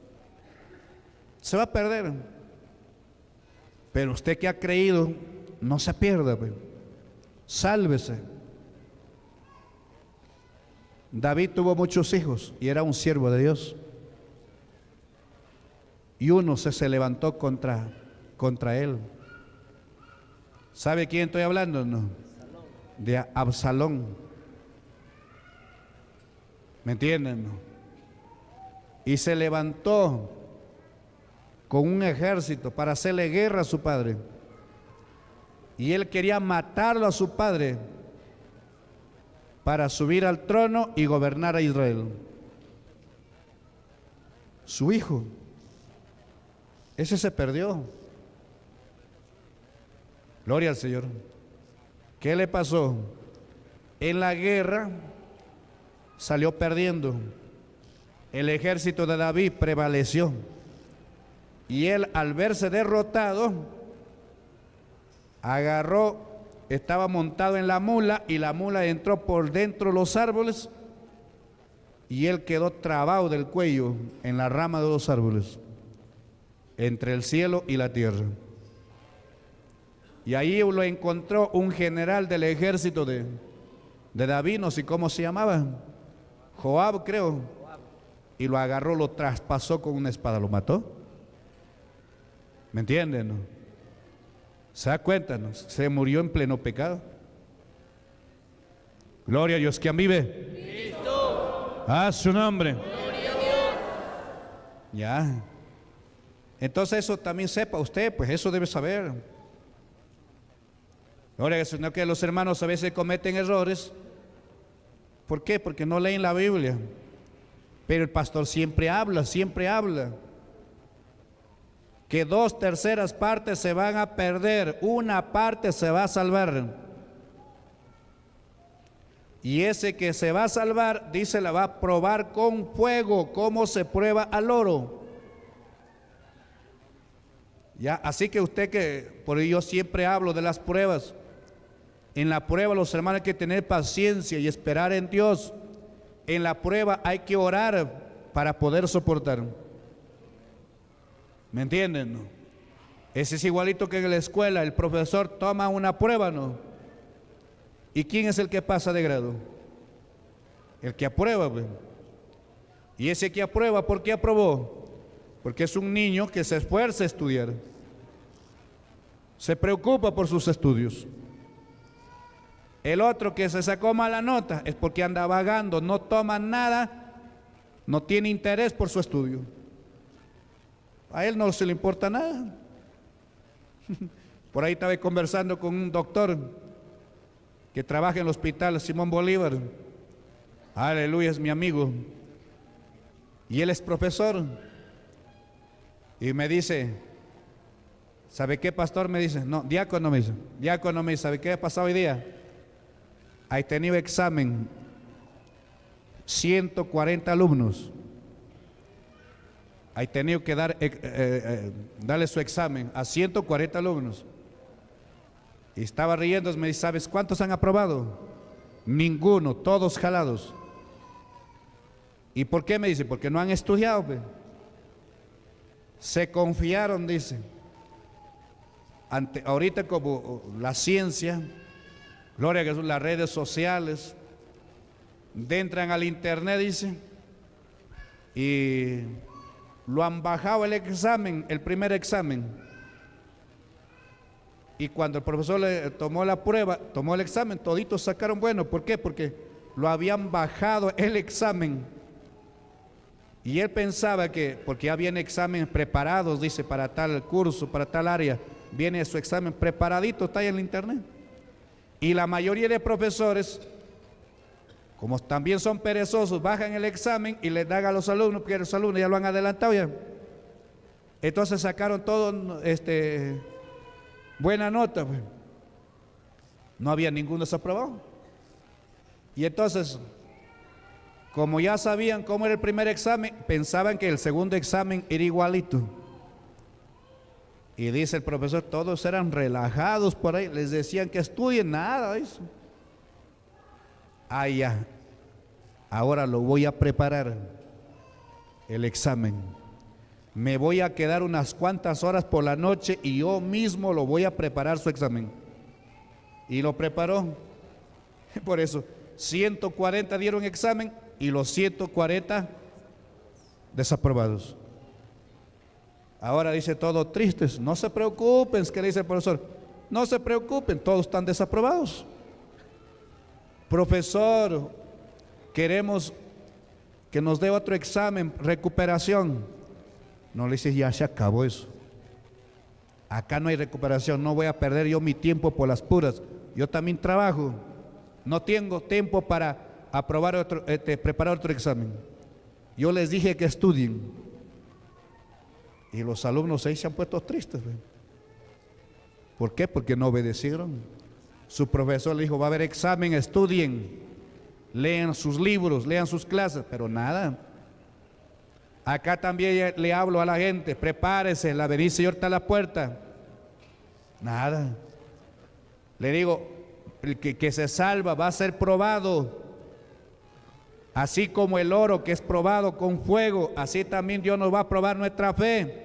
Se va a perder. Pero usted que ha creído, no se pierda, pues. Sálvese. David tuvo muchos hijos y era un siervo de Dios. Y uno se levantó contra él. ¿Sabe quién estoy hablando? No. De Absalón. ¿Me entienden? No. Y se levantó con un ejército para hacerle guerra a su padre. Y él quería matarlo a su padre para subir al trono y gobernar a Israel. Su hijo, ese se perdió. Gloria al Señor. ¿Qué le pasó? En la guerra salió perdiendo. El ejército de David prevaleció. Y él, al verse derrotado, agarró, estaba montado en la mula y la mula entró por dentro de los árboles y él quedó trabado del cuello en la rama de los árboles, entre el cielo y la tierra. Y ahí lo encontró un general del ejército de David, no sé cómo se llamaba, Joab creo, y lo agarró, lo traspasó con una espada, lo mató. ¿Me entienden? ¿No? ¿Se da cuenta? ¿No? Se murió en pleno pecado. Gloria a Dios. ¿Quién vive? Cristo. A su nombre. Gloria a Dios. Ya. Entonces eso también sepa usted, pues eso debe saber. Gloria a Dios. No, que los hermanos a veces cometen errores. ¿Por qué? Porque no leen la Biblia. Pero el pastor siempre habla, que 2/3 partes se van a perder, una parte se va a salvar. Y ese que se va a salvar, dice, la va a probar con fuego, como se prueba al oro. Ya, así que usted, que por ello siempre hablo de las pruebas. En la prueba los hermanos hay que tener paciencia y esperar en Dios. En la prueba hay que orar para poder soportar. ¿Me entienden? ¿No? Ese es igualito que en la escuela, el profesor toma una prueba, ¿no? ¿Y quién es el que pasa de grado? El que aprueba, pues. Y ese que aprueba, ¿por qué aprobó? Porque es un niño que se esfuerza a estudiar, se preocupa por sus estudios. El otro que se sacó mala nota es porque anda vagando, no toma nada, no tiene interés por su estudio. A él no se le importa nada. Por ahí estaba conversando con un doctor que trabaja en el hospital Simón Bolívar. Aleluya, es mi amigo. Y él es profesor. Y me dice, ¿sabe qué, pastor? Me dice, no, diácono me dice, ¿sabe qué ha pasado hoy día? Hay tenido examen, 140 alumnos. Hay tenido que darle su examen a 140 alumnos. Y estaba riendo, me dice, ¿sabes cuántos han aprobado? Ninguno, todos jalados. ¿Y por qué? Me dice, porque no han estudiado. Se confiaron, dice. Ahorita como la ciencia, gloria a Jesús, las redes sociales, entran al internet, dice, y lo han bajado el examen, el primer examen. Y cuando el profesor le tomó la prueba, tomó el examen, toditos sacaron bueno. ¿Por qué? Porque lo habían bajado el examen. Y él pensaba que, porque ya viene exámenes preparados, dice, para tal curso, para tal área, viene su examen preparadito, está ahí en el internet. Y la mayoría de profesores, como también son perezosos, bajan el examen y les dan a los alumnos, porque los alumnos ya lo han adelantado ya. Entonces sacaron todo, buena nota, pues. No había ninguno desaprobado. Y entonces, como ya sabían cómo era el primer examen, pensaban que el segundo examen era igualito. Y dice el profesor, todos eran relajados por ahí, les decían que estudien, nada de eso. Ah, ya, ahora lo voy a preparar, el examen. Me voy a quedar unas cuantas horas por la noche y yo mismo lo voy a preparar su examen. Y lo preparó. Por eso, 140 dieron examen y los 140 desaprobados. Ahora dice todos tristes, no se preocupen, ¿qué le dice el profesor? No se preocupen, todos están desaprobados. Profesor, queremos que nos dé otro examen, recuperación. No le dice, ya se acabó eso. Acá no hay recuperación, no voy a perder yo mi tiempo por las puras. Yo también trabajo, no tengo tiempo para aprobar preparar otro examen. Yo les dije que estudien. Y los alumnos ahí se han puesto tristes. ¿Por qué? Porque no obedecieron. Su profesor le dijo, va a haber examen, estudien, lean sus libros, lean sus clases, pero nada. Acá también le hablo a la gente, prepárese, la venida Señor está a la puerta. Nada. Le digo, el que se salva va a ser probado. Así como el oro que es probado con fuego, así también Dios nos va a probar nuestra fe.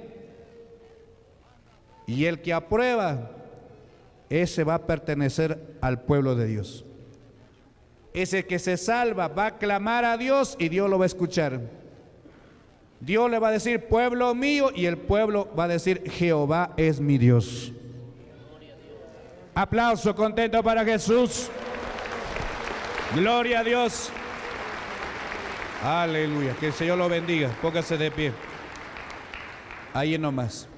Y el que aprueba, ese va a pertenecer al pueblo de Dios. Ese que se salva va a clamar a Dios y Dios lo va a escuchar. Dios le va a decir, pueblo mío, y el pueblo va a decir, Jehová es mi Dios. Aplauso contento para Jesús. Gloria a Dios. Aleluya. Que el Señor lo bendiga. Póngase de pie. Ahí nomás.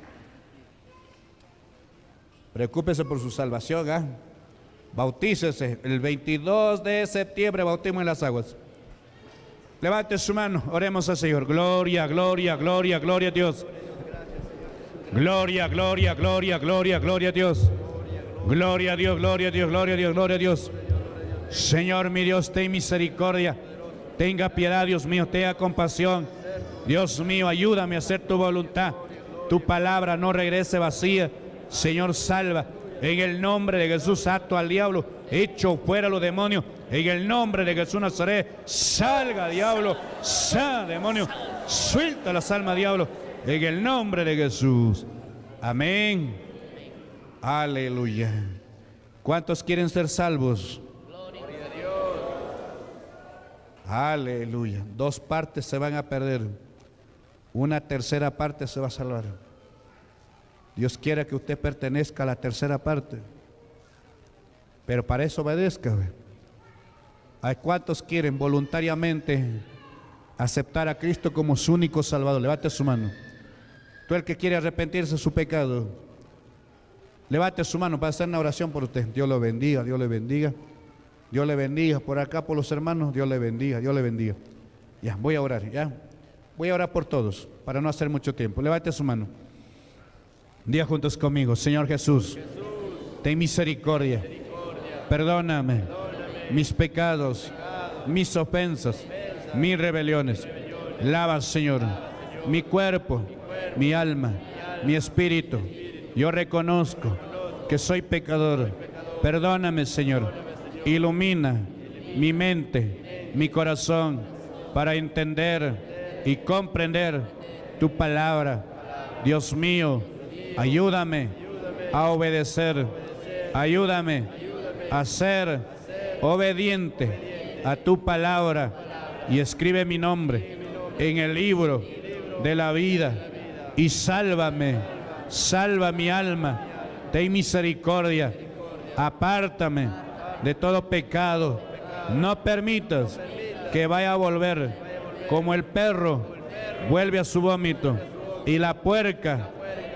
Preocúpese por su salvación, ¿ah? Bautícese. El 22 de septiembre bautismo en las aguas. Levante su mano, oremos al Señor. Gloria, gloria, gloria, gloria a Dios. Gloria, gloria, gloria, gloria, gloria a Dios. Gloria a Dios, gloria a Dios, gloria a Dios, gloria a Dios. Señor mi Dios, ten misericordia. Tenga piedad, Dios mío, tenga compasión. Dios mío, ayúdame a hacer tu voluntad. Tu palabra no regrese vacía. Señor, salva. En el nombre de Jesús, ato al diablo, echo fuera los demonios. En el nombre de Jesús Nazaret, salga diablo, salga demonio, suelta las almas diablo. En el nombre de Jesús. Amén. Aleluya. ¿Cuántos quieren ser salvos? Aleluya. 2 partes se van a perder. Una tercera parte se va a salvar. Dios quiere que usted pertenezca a la tercera parte. Pero para eso obedezca. ¿A cuántos quieren voluntariamente aceptar a Cristo como su único Salvador? Levante su mano. Tú el que quiere arrepentirse de su pecado, levante su mano para hacer una oración por usted. Dios lo bendiga, Dios le bendiga. Dios le bendiga. Por acá por los hermanos, Dios le bendiga, Dios le bendiga. Ya, voy a orar, ya. Voy a orar por todos, para no hacer mucho tiempo. Levante su mano. Diga juntos conmigo: Señor Jesús, ten misericordia. Perdóname mis pecados, mis ofensas, mis rebeliones. Lava, Señor, mi cuerpo, mi alma, mi espíritu. Yo reconozco que soy pecador. Perdóname, Señor. Ilumina mi mente, mi corazón, para entender y comprender tu palabra. Dios mío, ayúdame a obedecer. Ayúdame a ser obediente a tu palabra, y escribe mi nombre en el libro de la vida y sálvame, salva mi alma, ten misericordia, apártame de todo pecado, no permitas que vaya a volver como el perro vuelve a su vómito y la puerca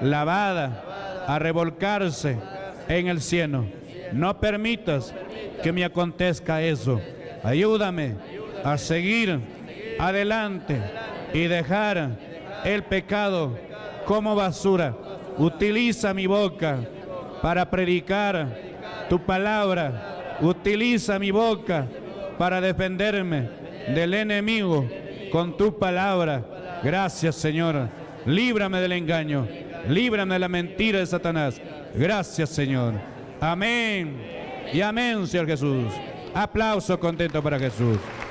lavada a revolcarse en el cieno. No permitas que me acontezca eso. Ayúdame a seguir adelante y dejar el pecado como basura. Utiliza mi boca para predicar tu palabra. Utiliza mi boca para defenderme del enemigo con tu palabra. Gracias, Señor. Líbrame del engaño. Líbrame de la mentira de Satanás. Gracias, Señor. Amén. Y amén, Señor Jesús. Aplauso contento para Jesús.